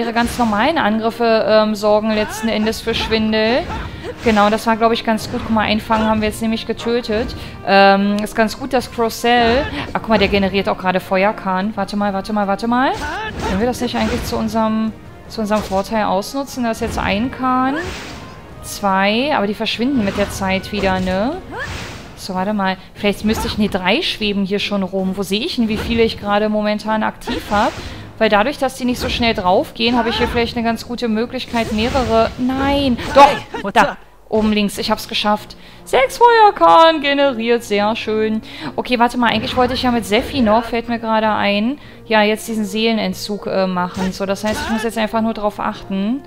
Angriffe sorgen letzten Endes für Schwindel. Genau, das war, glaube ich, ganz gut. Guck mal, einfangen haben wir jetzt nämlich getötet. Ist ganz gut, dass Crocell... Ah, guck mal, der generiert auch gerade Feuerkahn. Warte mal. Können wir das nicht eigentlich zu unserem Vorteil ausnutzen? Da ist jetzt ein Kahn. 2, aber die verschwinden mit der Zeit wieder, ne? So, warte mal. Vielleicht müsste ich... Ne, 3 schweben hier schon rum. Wo sehe ich denn, wie viele ich gerade momentan aktiv habe? Weil dadurch, dass die nicht so schnell draufgehen, habe ich hier vielleicht eine ganz gute Möglichkeit, mehrere... Nein! Doch! Da! Oben links. Ich habe es geschafft. 6 Feuerkahn generiert. Sehr schön. Okay, warte mal. Eigentlich wollte ich ja mit Seffi noch, fällt mir gerade ein, ja, jetzt diesen Seelenentzug machen. So, das heißt, ich muss jetzt einfach nur drauf achten,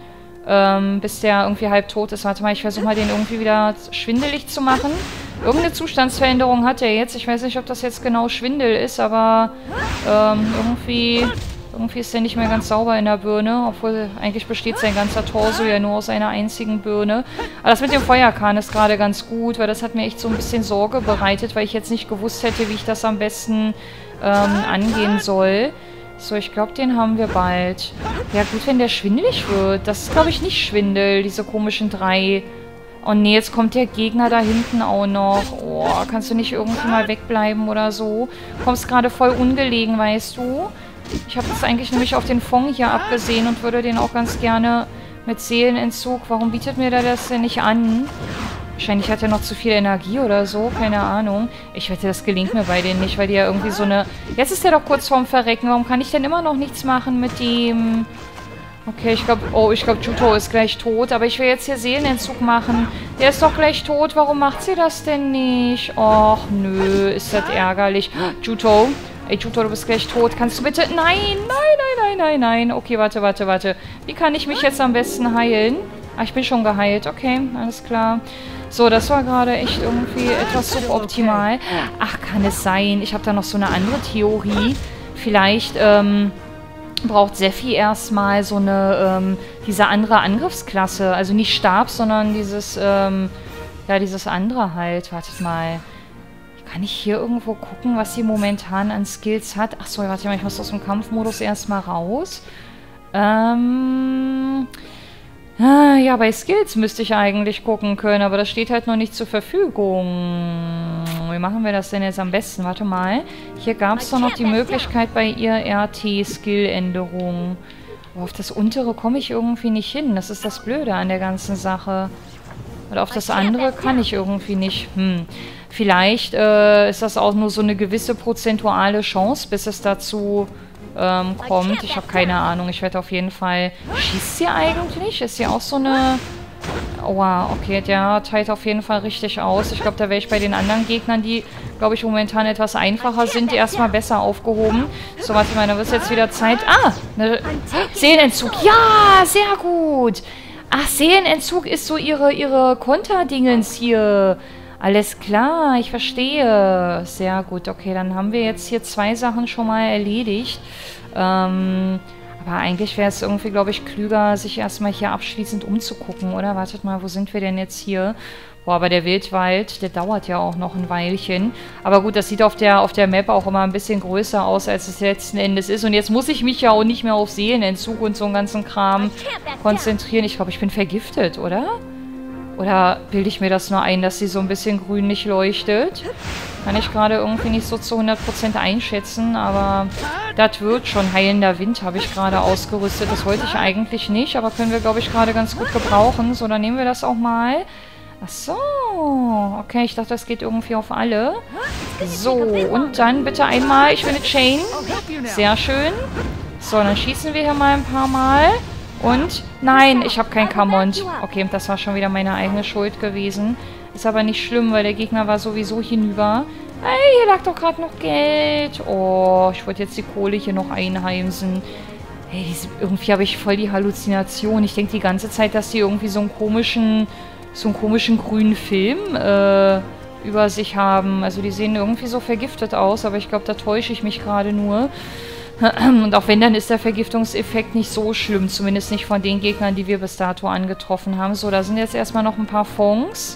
bis der irgendwie halb tot ist. Warte mal, ich versuche mal, den irgendwie wieder schwindelig zu machen. Irgendeine Zustandsveränderung hat er jetzt. Ich weiß nicht, ob das jetzt genau Schwindel ist, aber irgendwie ist der nicht mehr ganz sauber in der Birne, obwohl eigentlich besteht sein ganzer Torso ja nur aus einer einzigen Birne. Aber das mit dem Feuerkahn ist gerade ganz gut, weil das hat mir echt so ein bisschen Sorge bereitet, weil ich jetzt nicht gewusst hätte, wie ich das am besten angehen soll. So, ich glaube, den haben wir bald. Ja gut, wenn der schwindelig wird. Das ist, glaube ich, nicht Schwindel, diese komischen 3. Oh nee, jetzt kommt der Gegner da hinten auch noch. Oh, kannst du nicht irgendwie mal wegbleiben oder so? Kommst gerade voll ungelegen, weißt du? Ich habe das eigentlich nämlich auf den Fong hier abgesehen und würde den auch ganz gerne mit Seelenentzug... Warum bietet mir der das denn nicht an? Wahrscheinlich hat er noch zu viel Energie oder so, keine Ahnung. Ich wette, das gelingt mir bei denen nicht, weil die ja irgendwie so eine... Jetzt ist der doch kurz vorm Verrecken. Warum kann ich denn immer noch nichts machen mit dem... Okay, ich glaube... Oh, ich glaube, Juto ist gleich tot. Aber ich will jetzt hier Seelenentzug machen. Der ist doch gleich tot. Warum macht sie das denn nicht? Och, nö, ist das ärgerlich. Juto... Ey, Juto, du bist gleich tot. Kannst du bitte... Nein, nein, nein, nein, nein, nein. Okay, warte, warte, warte. Wie kann ich mich jetzt am besten heilen? Ah, ich bin schon geheilt. Okay, alles klar. So, das war gerade echt irgendwie etwas suboptimal. Ach, kann es sein. Ich habe da noch so eine andere Theorie. Vielleicht, braucht Seffi erstmal so eine, diese andere Angriffsklasse. Also nicht Stab, sondern dieses, ja, dieses andere halt. Wartet mal. Kann ich hier irgendwo gucken, was sie momentan an Skills hat? Achso, warte mal, ich muss aus dem Kampfmodus erstmal raus. Ja, bei Skills müsste ich eigentlich gucken können, aber das steht halt noch nicht zur Verfügung. Wie machen wir das denn jetzt am besten? Warte mal. Hier gab es doch noch die Möglichkeit bei ihr RT-Skill-Änderung. Aber auf das untere komme ich irgendwie nicht hin. Das ist das Blöde an der ganzen Sache. Oder auf das andere kann ich irgendwie nicht. Vielleicht ist das auch nur so eine gewisse prozentuale Chance, bis es dazu kommt. Ich habe keine Ahnung. Ich werde auf jeden Fall... Schießt sie eigentlich? Ist sie auch so eine... Aua, okay, der teilt auf jeden Fall richtig aus. Ich glaube, da wäre ich bei den anderen Gegnern, die, glaube ich, momentan etwas einfacher sind, erstmal besser aufgehoben. So, warte mal, da wird es jetzt wieder Zeit... Ah, ne, Seelenentzug. Ja, sehr gut. Ach, Seelenentzug ist so ihre Konterdingens hier. Alles klar, ich verstehe. Sehr gut, okay, dann haben wir jetzt hier 2 Sachen schon mal erledigt. Aber eigentlich wäre es irgendwie, glaube ich, klüger, sich erstmal hier abschließend umzugucken, oder? Wartet mal, wo sind wir denn jetzt hier? Boah, aber der Wildwald, der dauert ja auch noch ein Weilchen. Aber gut, das sieht auf der Map auch immer ein bisschen größer aus, als es letzten Endes ist. Und jetzt muss ich mich ja auch nicht mehr auf Seelenentzug und so einen ganzen Kram konzentrieren. Ich glaube, ich bin vergiftet, oder? Oder bilde ich mir das nur ein, dass sie so ein bisschen grünlich leuchtet? Kann ich gerade irgendwie nicht so zu 100% einschätzen, aber das wird schon. Heilender Wind habe ich gerade ausgerüstet. Das wollte ich eigentlich nicht, aber können wir, glaube ich, gerade ganz gut gebrauchen. So, dann nehmen wir das auch mal. Ach so, okay, ich dachte, das geht irgendwie auf alle. So, und dann bitte einmal, ich will eine Chain. Sehr schön. So, dann schießen wir hier mal ein paar Mal. Und, nein, ich habe kein Kamont. Okay, das war schon wieder meine eigene Schuld gewesen. Ist aber nicht schlimm, weil der Gegner war sowieso hinüber. Hey, hier lag doch gerade noch Geld. Oh, ich wollte jetzt die Kohle hier noch einheimsen. Hey, irgendwie habe ich voll die Halluzination. Ich denke die ganze Zeit, dass die irgendwie so einen komischen grünen Film über sich haben. Also die sehen irgendwie so vergiftet aus, aber ich glaube, da täusche ich mich gerade nur. Und auch wenn, dann ist der Vergiftungseffekt nicht so schlimm. Zumindest nicht von den Gegnern, die wir bis dato angetroffen haben. So, da sind jetzt erstmal noch ein paar Fonds.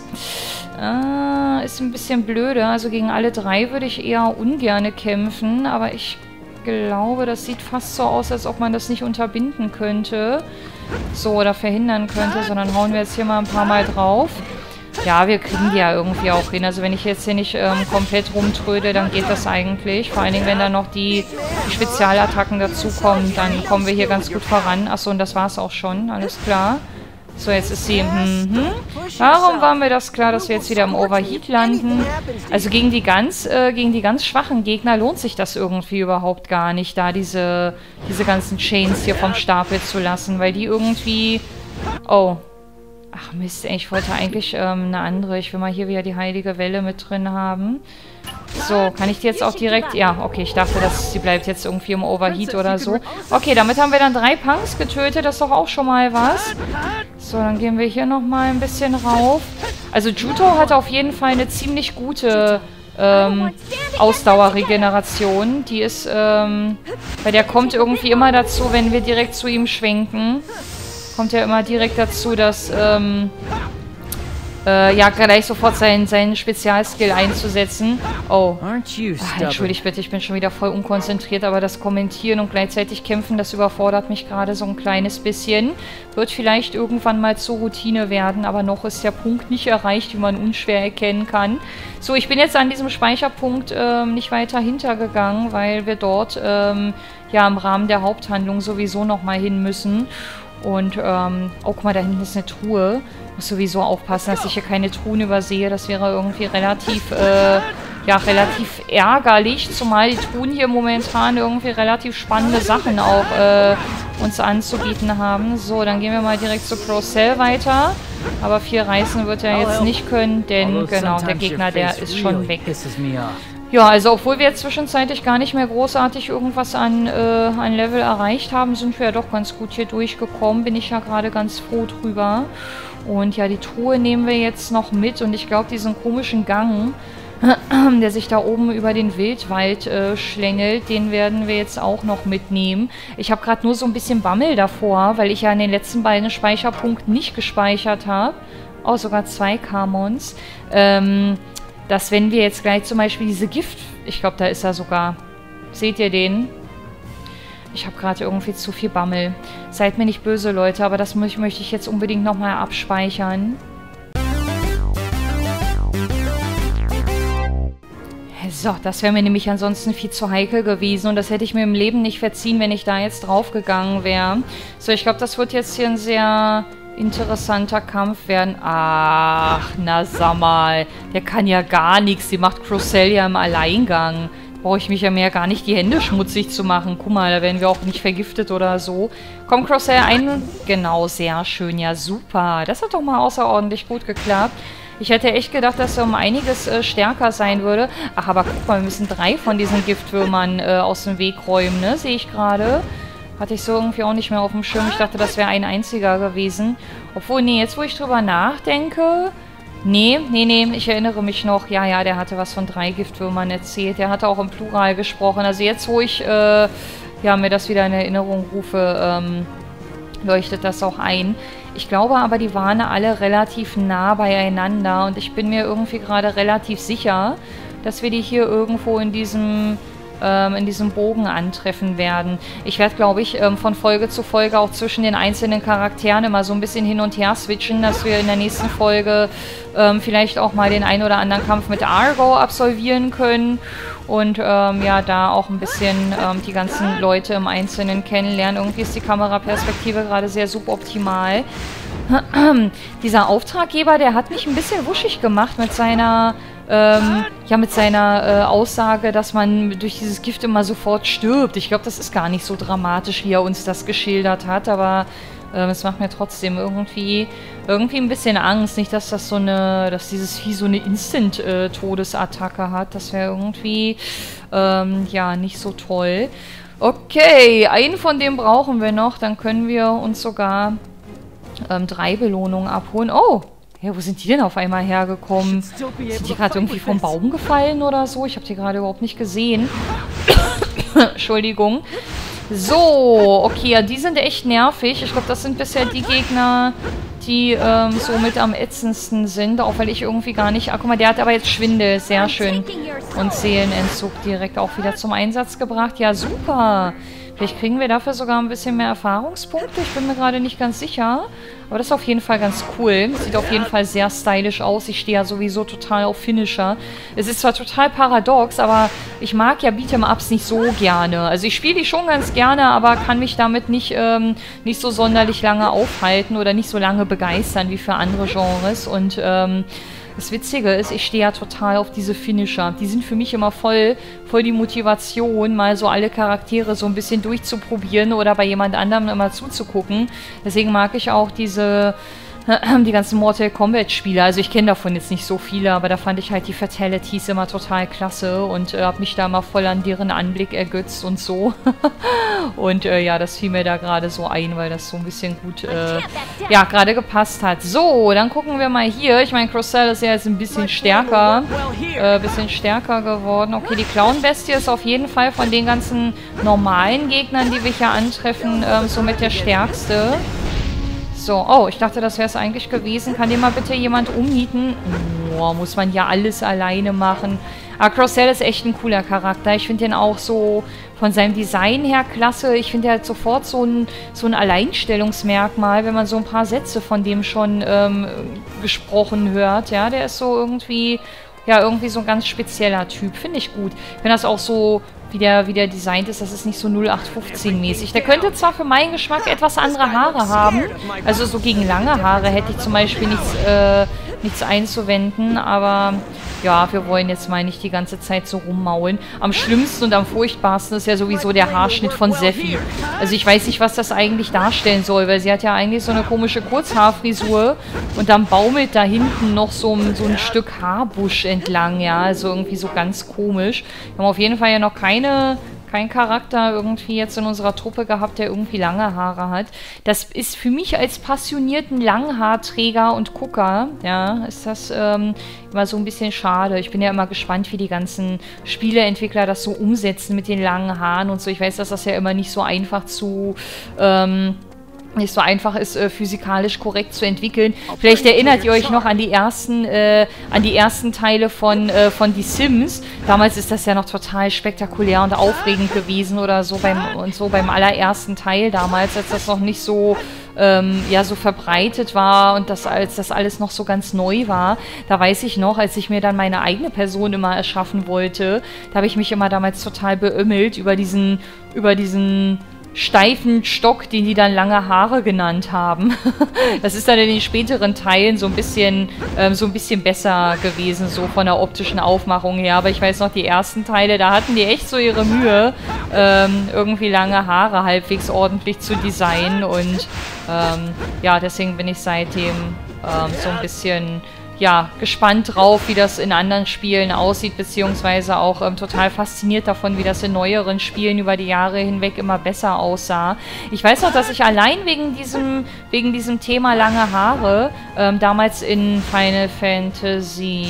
Ist ein bisschen blöde. Also gegen alle 3 würde ich eher ungerne kämpfen. Aber ich glaube, das sieht fast so aus, als ob man das nicht unterbinden könnte. So, oder verhindern könnte. Sondern hauen wir jetzt hier mal ein paar Mal drauf. Ja, wir kriegen die ja irgendwie auch hin. Also wenn ich jetzt hier nicht komplett rumtröde, dann geht das eigentlich. Vor allen Dingen, wenn dann noch die Spezialattacken dazukommen, dann kommen wir hier ganz gut voran. Achso, und das war's auch schon. Alles klar. So, jetzt ist sie... Warum war mir das klar, dass wir jetzt wieder im Overheat landen? Also gegen die ganz schwachen Gegner lohnt sich das irgendwie überhaupt gar nicht, da diese ganzen Chains hier vom Stapel zu lassen, weil die irgendwie... Oh. Ach Mist, ey, ich wollte eigentlich eine andere. Ich will mal hier wieder die heilige Welle mit drin haben. So, kann ich die jetzt auch direkt... Ja, okay, ich dachte, sie bleibt jetzt irgendwie im Overheat oder so. Okay, damit haben wir dann 3 Punks getötet. Das ist doch auch schon mal was. So, dann gehen wir hier nochmal ein bisschen rauf. Also Juto hat auf jeden Fall eine ziemlich gute Ausdauerregeneration. Die ist, weil der kommt irgendwie immer dazu, wenn wir direkt zu ihm schwenken. Kommt ja immer direkt dazu, dass, ja, gleich sofort seinen Spezialskill einzusetzen. Oh. Ach, entschuldigt bitte, ich bin schon wieder voll unkonzentriert, aber das Kommentieren und gleichzeitig Kämpfen, das überfordert mich gerade so ein kleines bisschen. Wird vielleicht irgendwann mal zur Routine werden, aber noch ist der Punkt nicht erreicht, wie man unschwer erkennen kann. So, ich bin jetzt an diesem Speicherpunkt nicht weiter hintergegangen, weil wir dort, ja, im Rahmen der Haupthandlung sowieso nochmal hin müssen. Und, oh, guck mal, da hinten ist eine Truhe. Muss sowieso aufpassen, dass ich hier keine Truhen übersehe. Das wäre irgendwie relativ, ja, relativ ärgerlich. Zumal die Truhen hier momentan irgendwie relativ spannende Sachen auch, uns anzubieten haben. So, dann gehen wir mal direkt zu Crocell weiter. Aber viel reißen wird er jetzt nicht können, denn, genau, der Gegner, der ist schon weg. Ja, also obwohl wir jetzt zwischenzeitlich gar nicht mehr großartig irgendwas an Level erreicht haben, sind wir ja doch ganz gut hier durchgekommen. Bin ich ja gerade ganz froh drüber. Und ja, die Truhe nehmen wir jetzt noch mit. Und ich glaube, diesen komischen Gang, der sich da oben über den Wildwald schlängelt, den werden wir jetzt auch noch mitnehmen. Ich habe gerade nur so ein bisschen Bammel davor, weil ich ja in den letzten beiden Speicherpunkten nicht gespeichert habe. Oh, sogar 2 Kamons. Dass wenn wir jetzt gleich zum Beispiel diese Gift... Ich glaube, da ist er sogar. Seht ihr den? Ich habe gerade irgendwie zu viel Bammel. Seid mir nicht böse, Leute, aber das möchte ich jetzt unbedingt nochmal abspeichern. So, das wäre mir nämlich ansonsten viel zu heikel gewesen und das hätte ich mir im Leben nicht verziehen, wenn ich da jetzt draufgegangen wäre. So, ich glaube, das wird jetzt hier ein sehr... interessanter Kampf werden. Ach, na sag mal. Der kann ja gar nichts. Die macht Crocell ja im Alleingang. Brauche ich mich ja mehr gar nicht die Hände schmutzig zu machen. Guck mal, da werden wir auch nicht vergiftet oder so. Komm, Crocell, ein... Genau, sehr schön. Ja, super. Das hat doch mal außerordentlich gut geklappt. Ich hätte echt gedacht, dass er um einiges stärker sein würde. Ach, aber guck mal, wir müssen 3 von diesen Giftwürmern aus dem Weg räumen, ne? Sehe ich gerade. Hatte ich so irgendwie auch nicht mehr auf dem Schirm. Ich dachte, das wäre ein einziger gewesen. Obwohl, nee, jetzt wo ich drüber nachdenke... Nee, ich erinnere mich noch. Ja, ja, der hatte was von 3 Giftwürmern erzählt. Der hatte auch im Plural gesprochen. Also jetzt, wo ich ja, mir das wieder in Erinnerung rufe, leuchtet das auch ein. Ich glaube aber, die waren alle relativ nah beieinander. Und ich bin mir irgendwie gerade relativ sicher, dass wir die hier irgendwo in diesem Bogen antreffen werden. Ich werde, glaube ich, von Folge zu Folge auch zwischen den einzelnen Charakteren immer so ein bisschen hin und her switchen, dass wir in der nächsten Folge vielleicht auch mal den einen oder anderen Kampf mit Argo absolvieren können und ja, da auch ein bisschen die ganzen Leute im Einzelnen kennenlernen. Irgendwie ist die Kameraperspektive gerade sehr suboptimal. Dieser Auftraggeber, der hat mich ein bisschen wuschig gemacht mit seiner ja, mit seiner Aussage, dass man durch dieses Gift immer sofort stirbt. Ich glaube, das ist gar nicht so dramatisch, wie er uns das geschildert hat, aber es macht mir trotzdem irgendwie ein bisschen Angst. Nicht, dass das dass dieses Vieh so eine Instant-Todesattacke hat. Das wäre irgendwie, ja, nicht so toll. Okay, einen von dem brauchen wir noch. Dann können wir uns sogar 3 Belohnungen abholen. Oh! Ja, wo sind die denn auf einmal hergekommen? Sind die gerade irgendwie vom Baum gefallen oder so? Ich habe die gerade überhaupt nicht gesehen. Entschuldigung. So, okay, ja, die sind echt nervig. Ich glaube, das sind bisher die Gegner, die so mit am ätzendsten sind. Auch weil ich irgendwie gar nicht... Ah, guck mal, der hat aber jetzt Schwindel. Sehr schön. Und Seelenentzug direkt auch wieder zum Einsatz gebracht. Ja, super. Vielleicht kriegen wir dafür sogar ein bisschen mehr Erfahrungspunkte. Ich bin mir gerade nicht ganz sicher. Aber das ist auf jeden Fall ganz cool. Sieht auf jeden Fall sehr stylisch aus. Ich stehe ja sowieso total auf Finisher. Es ist zwar total paradox, aber ich mag ja Beat'em-Ups nicht so gerne. Also ich spiele die schon ganz gerne, aber kann mich damit nicht so sonderlich lange aufhalten oder nicht so lange begeistern wie für andere Genres. Und das Witzige ist, ich stehe ja total auf diese Finisher. Die sind für mich immer voll die Motivation, mal so alle Charaktere so ein bisschen durchzuprobieren oder bei jemand anderem immer zuzugucken. Deswegen mag ich auch die ganzen Mortal Kombat Spiele. Also ich kenne davon jetzt nicht so viele, aber da fand ich halt die Fatalities immer total klasse und habe mich da mal voll an deren Anblick ergötzt und so. Und ja, das fiel mir da gerade so ein, weil das so ein bisschen gut, ja, gerade gepasst hat. So, dann gucken wir mal hier. Ich meine, Crocell ist ja jetzt ein bisschen stärker geworden. Okay, die Clown-Bestie ist auf jeden Fall von den ganzen normalen Gegnern, die wir hier antreffen, somit der stärkste. So, oh, ich dachte, das wäre es eigentlich gewesen. Kann den mal bitte jemand umnieten? Oh, muss man ja alles alleine machen. Aber Crocell ist echt ein cooler Charakter. Ich finde den auch so von seinem Design her klasse. Ich finde, er hat sofort so ein Alleinstellungsmerkmal, wenn man so ein paar Sätze von dem schon gesprochen hört. Ja, der ist so irgendwie so ein ganz spezieller Typ. Finde ich gut. Ich finde das auch so, wie der designt ist, das ist nicht so 0815-mäßig. Der könnte zwar für meinen Geschmack etwas andere Haare haben. Also so gegen lange Haare hätte ich zum Beispiel nichts einzuwenden, aber ja, wir wollen jetzt mal nicht die ganze Zeit so rummaulen. Am schlimmsten und am furchtbarsten ist ja sowieso der Haarschnitt von Seffi. Also ich weiß nicht, was das eigentlich darstellen soll, weil sie hat ja eigentlich so eine komische Kurzhaarfrisur und dann baumelt da hinten noch so ein Stück Haarbusch entlang, ja, also irgendwie so ganz komisch. Wir haben auf jeden Fall ja noch keinen Charakter irgendwie jetzt in unserer Truppe gehabt, der irgendwie lange Haare hat. Das ist für mich als passionierten Langhaarträger und Gucker, ja, ist das immer so ein bisschen schade. Ich bin ja immer gespannt, wie die ganzen Spieleentwickler das so umsetzen mit den langen Haaren und so. Ich weiß, dass das ja immer nicht so einfach ist, physikalisch korrekt zu entwickeln. Vielleicht erinnert ihr euch noch an die ersten Teile von Die Sims. Damals ist das ja noch total spektakulär und aufregend gewesen oder so beim allerersten Teil damals, als das noch nicht so so verbreitet war und als das alles noch so ganz neu war. Da weiß ich noch, als ich mir dann meine eigene Person immer erschaffen wollte, da habe ich mich immer damals total beömmelt über diesen steifen Stock, den die dann lange Haare genannt haben. Das ist dann in den späteren Teilen so ein bisschen besser gewesen, so von der optischen Aufmachung her. Aber ich weiß noch, die ersten Teile, da hatten die echt so ihre Mühe, irgendwie lange Haare halbwegs ordentlich zu designen. Und ja, deswegen bin ich seitdem so ein bisschen gespannt drauf, wie das in anderen Spielen aussieht, beziehungsweise auch total fasziniert davon, wie das in neueren Spielen über die Jahre hinweg immer besser aussah. Ich weiß noch, dass ich allein wegen diesem Thema lange Haare damals in Final Fantasy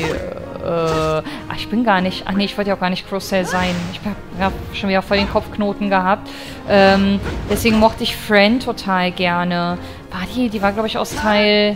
ich bin gar nicht, ich wollte ja auch gar nicht Crocell sein. Ich habe schon wieder voll den Kopfknoten gehabt. Deswegen mochte ich Fran total gerne. Die war, glaube ich, aus Teil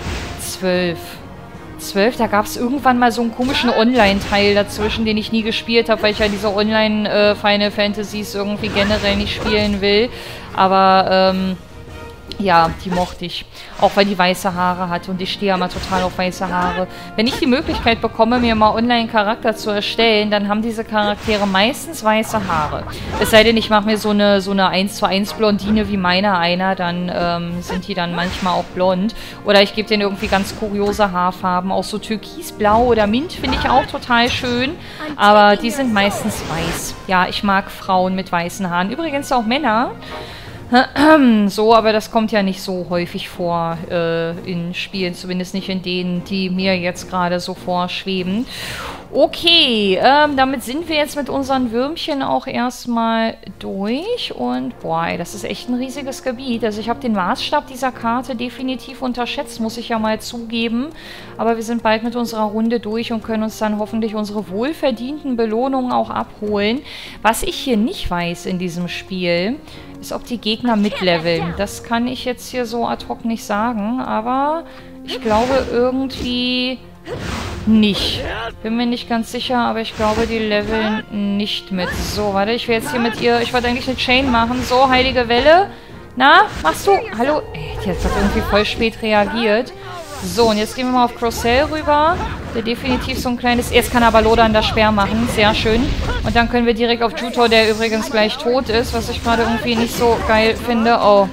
12, da gab es irgendwann mal so einen komischen Online-Teil dazwischen, den ich nie gespielt habe, weil ich ja diese Online-Final Fantasies irgendwie generell nicht spielen will. Aber ja, die mochte ich. Auch weil die weiße Haare hat und ich stehe ja mal total auf weiße Haare. Wenn ich die Möglichkeit bekomme, mir mal online einen Charakter zu erstellen, dann haben diese Charaktere meistens weiße Haare. Es sei denn, ich mache mir so eine 1:1 Blondine wie meiner einer, dann sind die dann manchmal auch blond. Oder ich gebe denen irgendwie ganz kuriose Haarfarben. Auch so türkisblau oder mint finde ich auch total schön. Aber die sind meistens weiß. Ja, ich mag Frauen mit weißen Haaren. Übrigens auch Männer. So, aber das kommt ja nicht so häufig vor in Spielen, zumindest nicht in denen, die mir jetzt gerade so vorschweben. Okay, damit sind wir jetzt mit unseren Würmchen auch erstmal durch und boah, ey, das ist echt ein riesiges Gebiet. Also ich habe den Maßstab dieser Karte definitiv unterschätzt, muss ich ja mal zugeben. Aber wir sind bald mit unserer Runde durch und können uns dann hoffentlich unsere wohlverdienten Belohnungen auch abholen. Was ich hier nicht weiß in diesem Spiel, ist, ob die Gegner mitleveln. Das kann ich jetzt hier so ad hoc nicht sagen, aber ich glaube irgendwie nicht. Bin mir nicht ganz sicher, aber ich glaube, die leveln nicht mit. So, warte, ich will jetzt hier mit ihr... Ich wollte eigentlich eine Chain machen. So, heilige Welle. Na, machst du... Hallo? Ey, die hat irgendwie voll spät reagiert. So, und jetzt gehen wir mal auf Crocell rüber. Der definitiv so ein kleines... Jetzt kann aber Lodan das Speer machen. Sehr schön. Und dann können wir direkt auf Jutor, der übrigens gleich tot ist, was ich gerade irgendwie nicht so geil finde. Oh.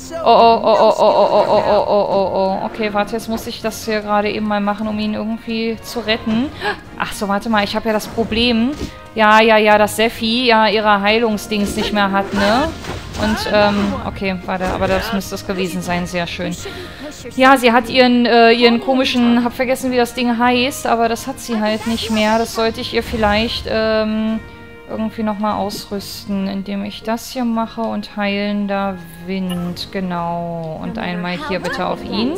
Okay, warte, jetzt muss ich das hier gerade eben mal machen, um ihn irgendwie zu retten. Ach so, warte mal, ich habe ja das Problem. Ja, dass Sephi ja ihre Heilungsdings nicht mehr hat, ne? Und, okay, warte, aber das müsste es gewesen sein, sehr schön. Ja, sie hat ihren komischen, hab vergessen, wie das Ding heißt, aber das hat sie halt nicht mehr. Das sollte ich ihr vielleicht, irgendwie nochmal ausrüsten, indem ich das hier mache und heilender Wind, genau. Und einmal hier bitte auf ihn.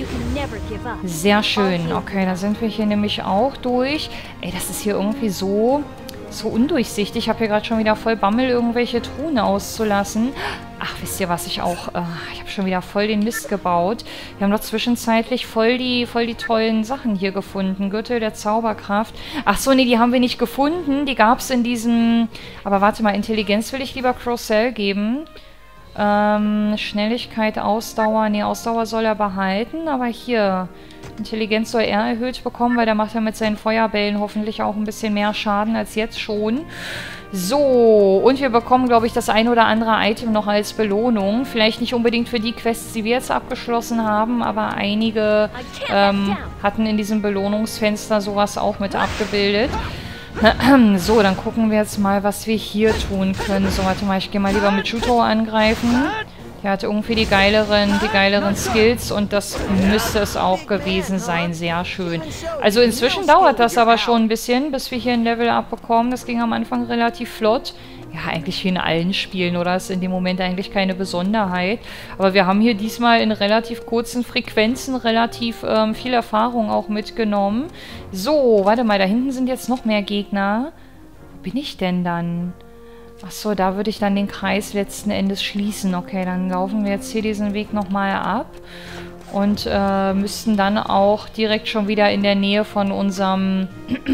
Sehr schön. Okay, da sind wir hier nämlich auch durch. Ey, das ist hier irgendwie so undurchsichtig. Ich habe hier gerade schon wieder voll Bammel, irgendwelche Truhen auszulassen. Ach, wisst ihr, was ich auch... ich habe schon wieder voll den Mist gebaut. Wir haben doch zwischenzeitlich voll die tollen Sachen hier gefunden. Gürtel der Zauberkraft. Ach so, nee, die haben wir nicht gefunden. Die gab es in diesem... Aber warte mal, Intelligenz will ich lieber Crocell geben. Schnelligkeit, Ausdauer. Nee, Ausdauer soll er behalten. Aber hier... Intelligenz soll er erhöht bekommen, weil der macht ja mit seinen Feuerbällen hoffentlich auch ein bisschen mehr Schaden als jetzt schon. So, und wir bekommen, glaube ich, das ein oder andere Item noch als Belohnung. Vielleicht nicht unbedingt für die Quests, die wir jetzt abgeschlossen haben, aber einige hatten in diesem Belohnungsfenster sowas auch mit abgebildet. So, dann gucken wir jetzt mal, was wir hier tun können. So, warte mal, ich gehe mal lieber mit Juto angreifen. Der hat irgendwie die geileren Skills und das müsste es auch gewesen sein. Sehr schön. Also inzwischen dauert das aber schon ein bisschen, bis wir hier ein Level-Up bekommen. Das ging am Anfang relativ flott. Ja, eigentlich wie in allen Spielen, oder? Ist in dem Moment eigentlich keine Besonderheit. Aber wir haben hier diesmal in relativ kurzen Frequenzen relativ viel Erfahrung auch mitgenommen. So, warte mal, da hinten sind jetzt noch mehr Gegner. Wo bin ich denn dann? Achso, da würde ich dann den Kreis letzten Endes schließen. Okay, dann laufen wir jetzt hier diesen Weg nochmal ab. Und müssten dann auch direkt schon wieder in der Nähe von unserem...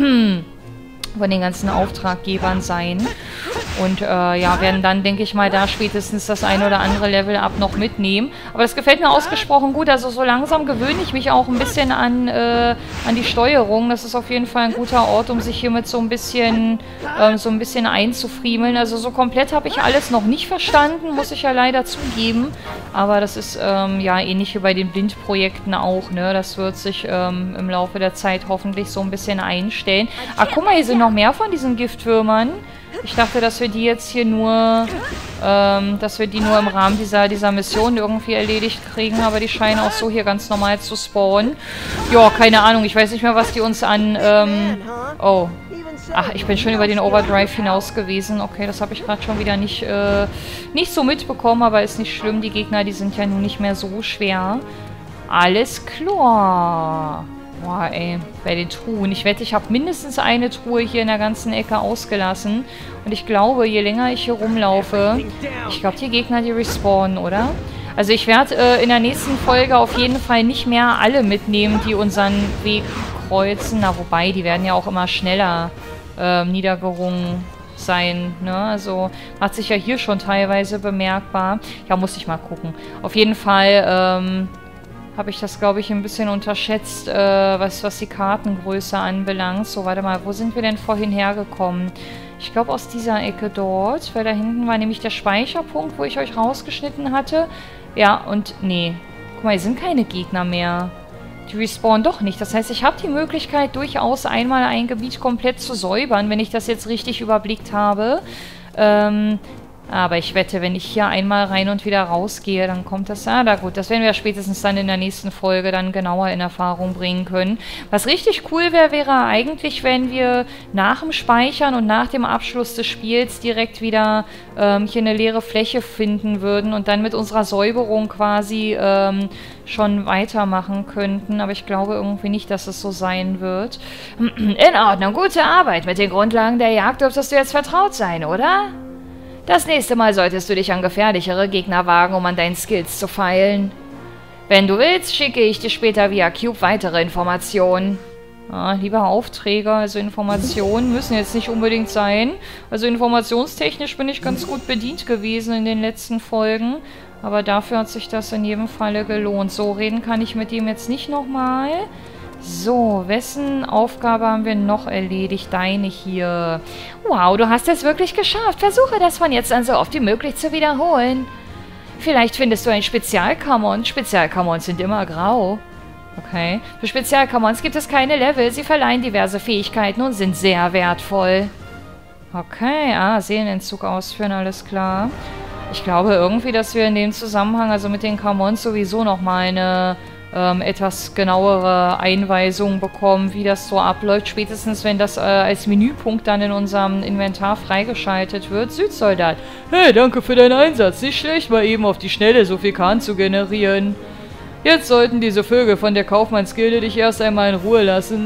von den ganzen Auftraggebern sein. Und ja, werden dann, denke ich mal, da spätestens das ein oder andere Level-Up noch mitnehmen. Aber das gefällt mir ausgesprochen gut. Also so langsam gewöhne ich mich auch ein bisschen an die Steuerung. Das ist auf jeden Fall ein guter Ort, um sich hiermit so ein bisschen einzufriemeln. Also so komplett habe ich alles noch nicht verstanden, muss ich ja leider zugeben. Aber das ist ja ähnlich wie bei den Blindprojekten auch, ne? Das wird sich im Laufe der Zeit hoffentlich so ein bisschen einstellen. Ah, guck mal, hier sind noch mehr von diesen Giftwürmern. Ich dachte, dass wir die jetzt hier nur, im Rahmen dieser Mission irgendwie erledigt kriegen, aber die scheinen auch so hier ganz normal zu spawnen. Ja, keine Ahnung, ich weiß nicht mehr, was die uns an, oh. Ach, ich bin schon über den Overdrive hinaus gewesen. Okay, das habe ich gerade schon wieder nicht so mitbekommen, aber ist nicht schlimm. Die Gegner, die sind ja nun nicht mehr so schwer. Alles klar. Boah, ey, bei den Truhen. Ich wette, ich habe mindestens eine Truhe hier in der ganzen Ecke ausgelassen. Und ich glaube, je länger ich hier rumlaufe, ich glaube, die Gegner, die respawnen, oder? Also ich werde in der nächsten Folge auf jeden Fall nicht mehr alle mitnehmen, die unseren Weg kreuzen. Na, wobei, die werden ja auch immer schneller niedergerungen sein, ne? Also macht sich ja hier schon teilweise bemerkbar. Ja, muss ich mal gucken. Auf jeden Fall, habe ich das, glaube ich, ein bisschen unterschätzt, was die Kartengröße anbelangt. So, warte mal, wo sind wir denn vorhin hergekommen? Ich glaube, aus dieser Ecke dort, weil da hinten war nämlich der Speicherpunkt, wo ich euch rausgeschnitten hatte. Ja, und nee. Guck mal, hier sind keine Gegner mehr. Die respawnen doch nicht. Das heißt, ich habe die Möglichkeit, durchaus einmal ein Gebiet komplett zu säubern, wenn ich das jetzt richtig überblickt habe. Aber ich wette, wenn ich hier einmal rein und wieder rausgehe, dann kommt das... Ah, na gut, das werden wir spätestens dann in der nächsten Folge dann genauer in Erfahrung bringen können. Was richtig cool wäre, wäre eigentlich, wenn wir nach dem Speichern und nach dem Abschluss des Spiels direkt wieder hier eine leere Fläche finden würden und dann mit unserer Säuberung quasi schon weitermachen könnten. Aber ich glaube irgendwie nicht, dass es so sein wird. In Ordnung, gute Arbeit. Mit den Grundlagen der Jagd dürftest du jetzt vertraut sein, oder? Das nächste Mal solltest du dich an gefährlichere Gegner wagen, um an deinen Skills zu feilen. Wenn du willst, schicke ich dir später via Cube weitere Informationen. Ah, lieber Aufträge, also Informationen müssen jetzt nicht unbedingt sein. Also informationstechnisch bin ich ganz gut bedient gewesen in den letzten Folgen. Aber dafür hat sich das in jedem Falle gelohnt. So, reden kann ich mit ihm jetzt nicht nochmal. So, wessen Aufgabe haben wir noch erledigt? Deine hier. Wow, du hast es wirklich geschafft. Versuche das von jetzt an so oft wie möglich zu wiederholen. Vielleicht findest du ein Spezialkammon. Spezialkammons sind immer grau. Okay. Für Spezialkammons gibt es keine Level. Sie verleihen diverse Fähigkeiten und sind sehr wertvoll. Okay, Seelenentzug ausführen, alles klar. Ich glaube irgendwie, dass wir in dem Zusammenhang, also mit den Kammons, sowieso nochmal eine etwas genauere Einweisung bekommen, wie das so abläuft. Spätestens, wenn das als Menüpunkt dann in unserem Inventar freigeschaltet wird. Südsoldat. Hey, danke für deinen Einsatz. Nicht schlecht, mal eben auf die Schnelle so viel Kahn zu generieren. Jetzt sollten diese Vögel von der Kaufmannsgilde dich erst einmal in Ruhe lassen.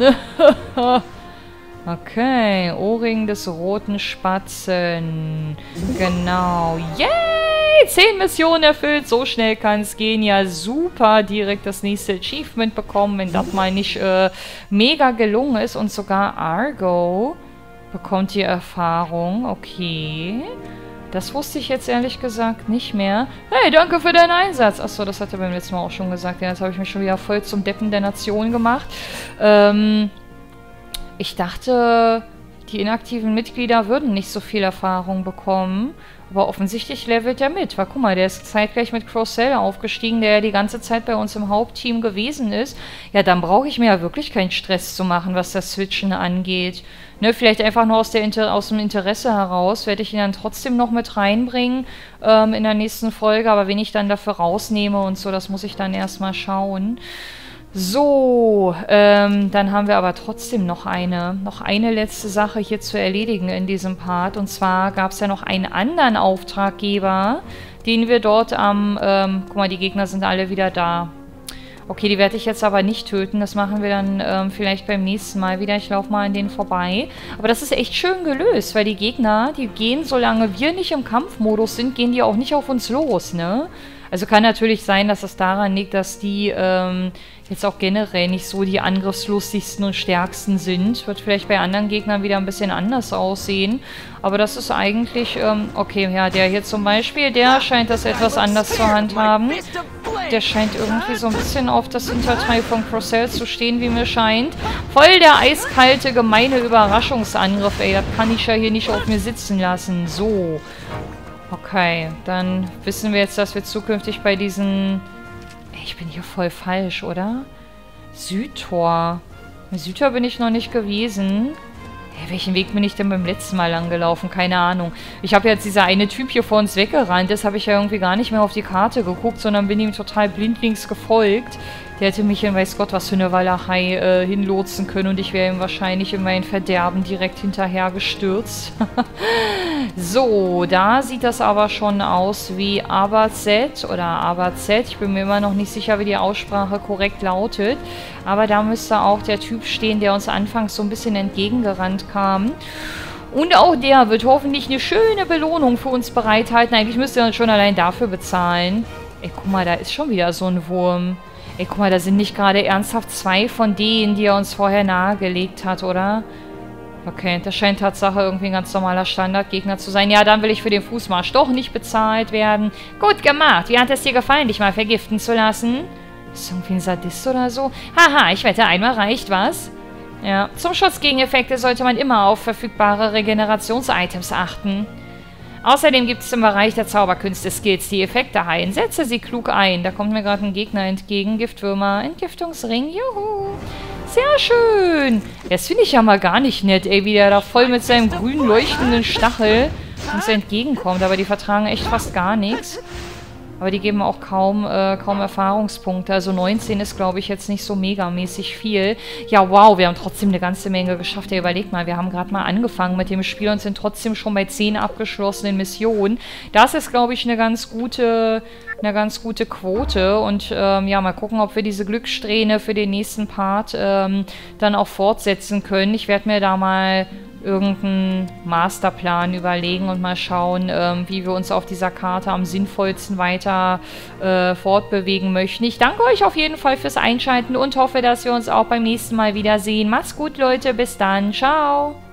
Okay, Ohrring des roten Spatzen. Genau. Yay! 10 Missionen erfüllt. So schnell kann es gehen. Ja, super. Direkt das nächste Achievement bekommen, wenn das mal nicht mega gelungen ist. Und sogar Argo bekommt die Erfahrung. Okay. Das wusste ich jetzt ehrlich gesagt nicht mehr. Hey, danke für deinen Einsatz. Achso, das hat er beim letzten Mal auch schon gesagt. Ja, jetzt habe ich mich schon wieder voll zum Deppen der Nation gemacht. Ich dachte, die inaktiven Mitglieder würden nicht so viel Erfahrung bekommen. Aber offensichtlich levelt er mit. Weil guck mal, der ist zeitgleich mit Crocell aufgestiegen, der ja die ganze Zeit bei uns im Hauptteam gewesen ist. Ja, dann brauche ich mir ja wirklich keinen Stress zu machen, was das Switchen angeht. Ne, vielleicht einfach nur aus dem Interesse heraus werde ich ihn dann trotzdem noch mit reinbringen in der nächsten Folge. Aber wen ich dann dafür rausnehme und so, das muss ich dann erstmal schauen. So, dann haben wir aber trotzdem noch eine letzte Sache hier zu erledigen in diesem Part. Und zwar gab es ja noch einen anderen Auftraggeber, den wir dort guck mal, die Gegner sind alle wieder da. Okay, die werde ich jetzt aber nicht töten. Das machen wir dann vielleicht beim nächsten Mal wieder. Ich laufe mal an denen vorbei. Aber das ist echt schön gelöst, weil die Gegner, die gehen, solange wir nicht im Kampfmodus sind, gehen die auch nicht auf uns los, ne? Also kann natürlich sein, dass es daran liegt, dass die jetzt auch generell nicht so die angriffslustigsten und stärksten sind. Wird vielleicht bei anderen Gegnern wieder ein bisschen anders aussehen. Aber das ist eigentlich, okay, ja, der hier zum Beispiel, der scheint das etwas anders zu handhaben. Der scheint irgendwie so ein bisschen auf das Hinterteil von Crocell zu stehen, wie mir scheint. Voll der eiskalte, gemeine Überraschungsangriff, ey. Das kann ich ja hier nicht auf mir sitzen lassen. So. Okay, dann wissen wir jetzt, dass wir zukünftig bei diesen... Ey, ich bin hier voll falsch, oder? Südtor. Bei Südtor bin ich noch nicht gewesen. Hey, welchen Weg bin ich denn beim letzten Mal lang gelaufen? Keine Ahnung. Ich habe jetzt dieser eine Typ hier vor uns weggerannt. Das habe ich ja irgendwie gar nicht mehr auf die Karte geguckt, sondern bin ihm total blindlings gefolgt. Der hätte mich in weiß Gott was für eine Walachei hinlotsen können und ich wäre ihm wahrscheinlich in mein Verderben direkt hinterher gestürzt. So, da sieht das aber schon aus wie Abazet oder Abazet. Ich bin mir immer noch nicht sicher, wie die Aussprache korrekt lautet. Aber da müsste auch der Typ stehen, der uns anfangs so ein bisschen entgegengerannt kam. Und auch der wird hoffentlich eine schöne Belohnung für uns bereithalten. Eigentlich müsste er uns schon allein dafür bezahlen. Ey, guck mal, da ist schon wieder so ein Wurm. Ey, guck mal, da sind nicht gerade ernsthaft 2 von denen, die er uns vorher nahegelegt hat, oder? Okay, das scheint Tatsache irgendwie ein ganz normaler Standardgegner zu sein. Ja, dann will ich für den Fußmarsch doch nicht bezahlt werden. Gut gemacht. Wie hat es dir gefallen, dich mal vergiften zu lassen? Ist irgendwie ein Sadist oder so? Haha, ich wette, einmal reicht, was? Ja, zum Schutz gegen Effekte sollte man immer auf verfügbare Regenerations-Items achten. Außerdem gibt es im Bereich der Zauberkünste Skills, die Effekte heilen. Setze sie klug ein. Da kommt mir gerade ein Gegner entgegen. Giftwürmer, Entgiftungsring, juhu. Sehr schön. Das finde ich ja mal gar nicht nett, ey, wie der da voll mit seinem grün leuchtenden Stachel uns entgegenkommt. Aber die vertragen echt fast gar nichts. Aber die geben auch kaum Erfahrungspunkte. Also 19 ist, glaube ich, jetzt nicht so megamäßig viel. Ja, wow, wir haben trotzdem eine ganze Menge geschafft. Ja, überlegt mal, wir haben gerade mal angefangen mit dem Spiel und sind trotzdem schon bei 10 abgeschlossenen Missionen. Das ist, glaube ich, eine ganz gute Quote. Und ja, mal gucken, ob wir diese Glückssträhne für den nächsten Part dann auch fortsetzen können. Ich werde mir da mal irgendeinen Masterplan überlegen und mal schauen, wie wir uns auf dieser Karte am sinnvollsten weiter fortbewegen möchten. Ich danke euch auf jeden Fall fürs Einschalten und hoffe, dass wir uns auch beim nächsten Mal wiedersehen. Macht's gut, Leute. Bis dann. Ciao.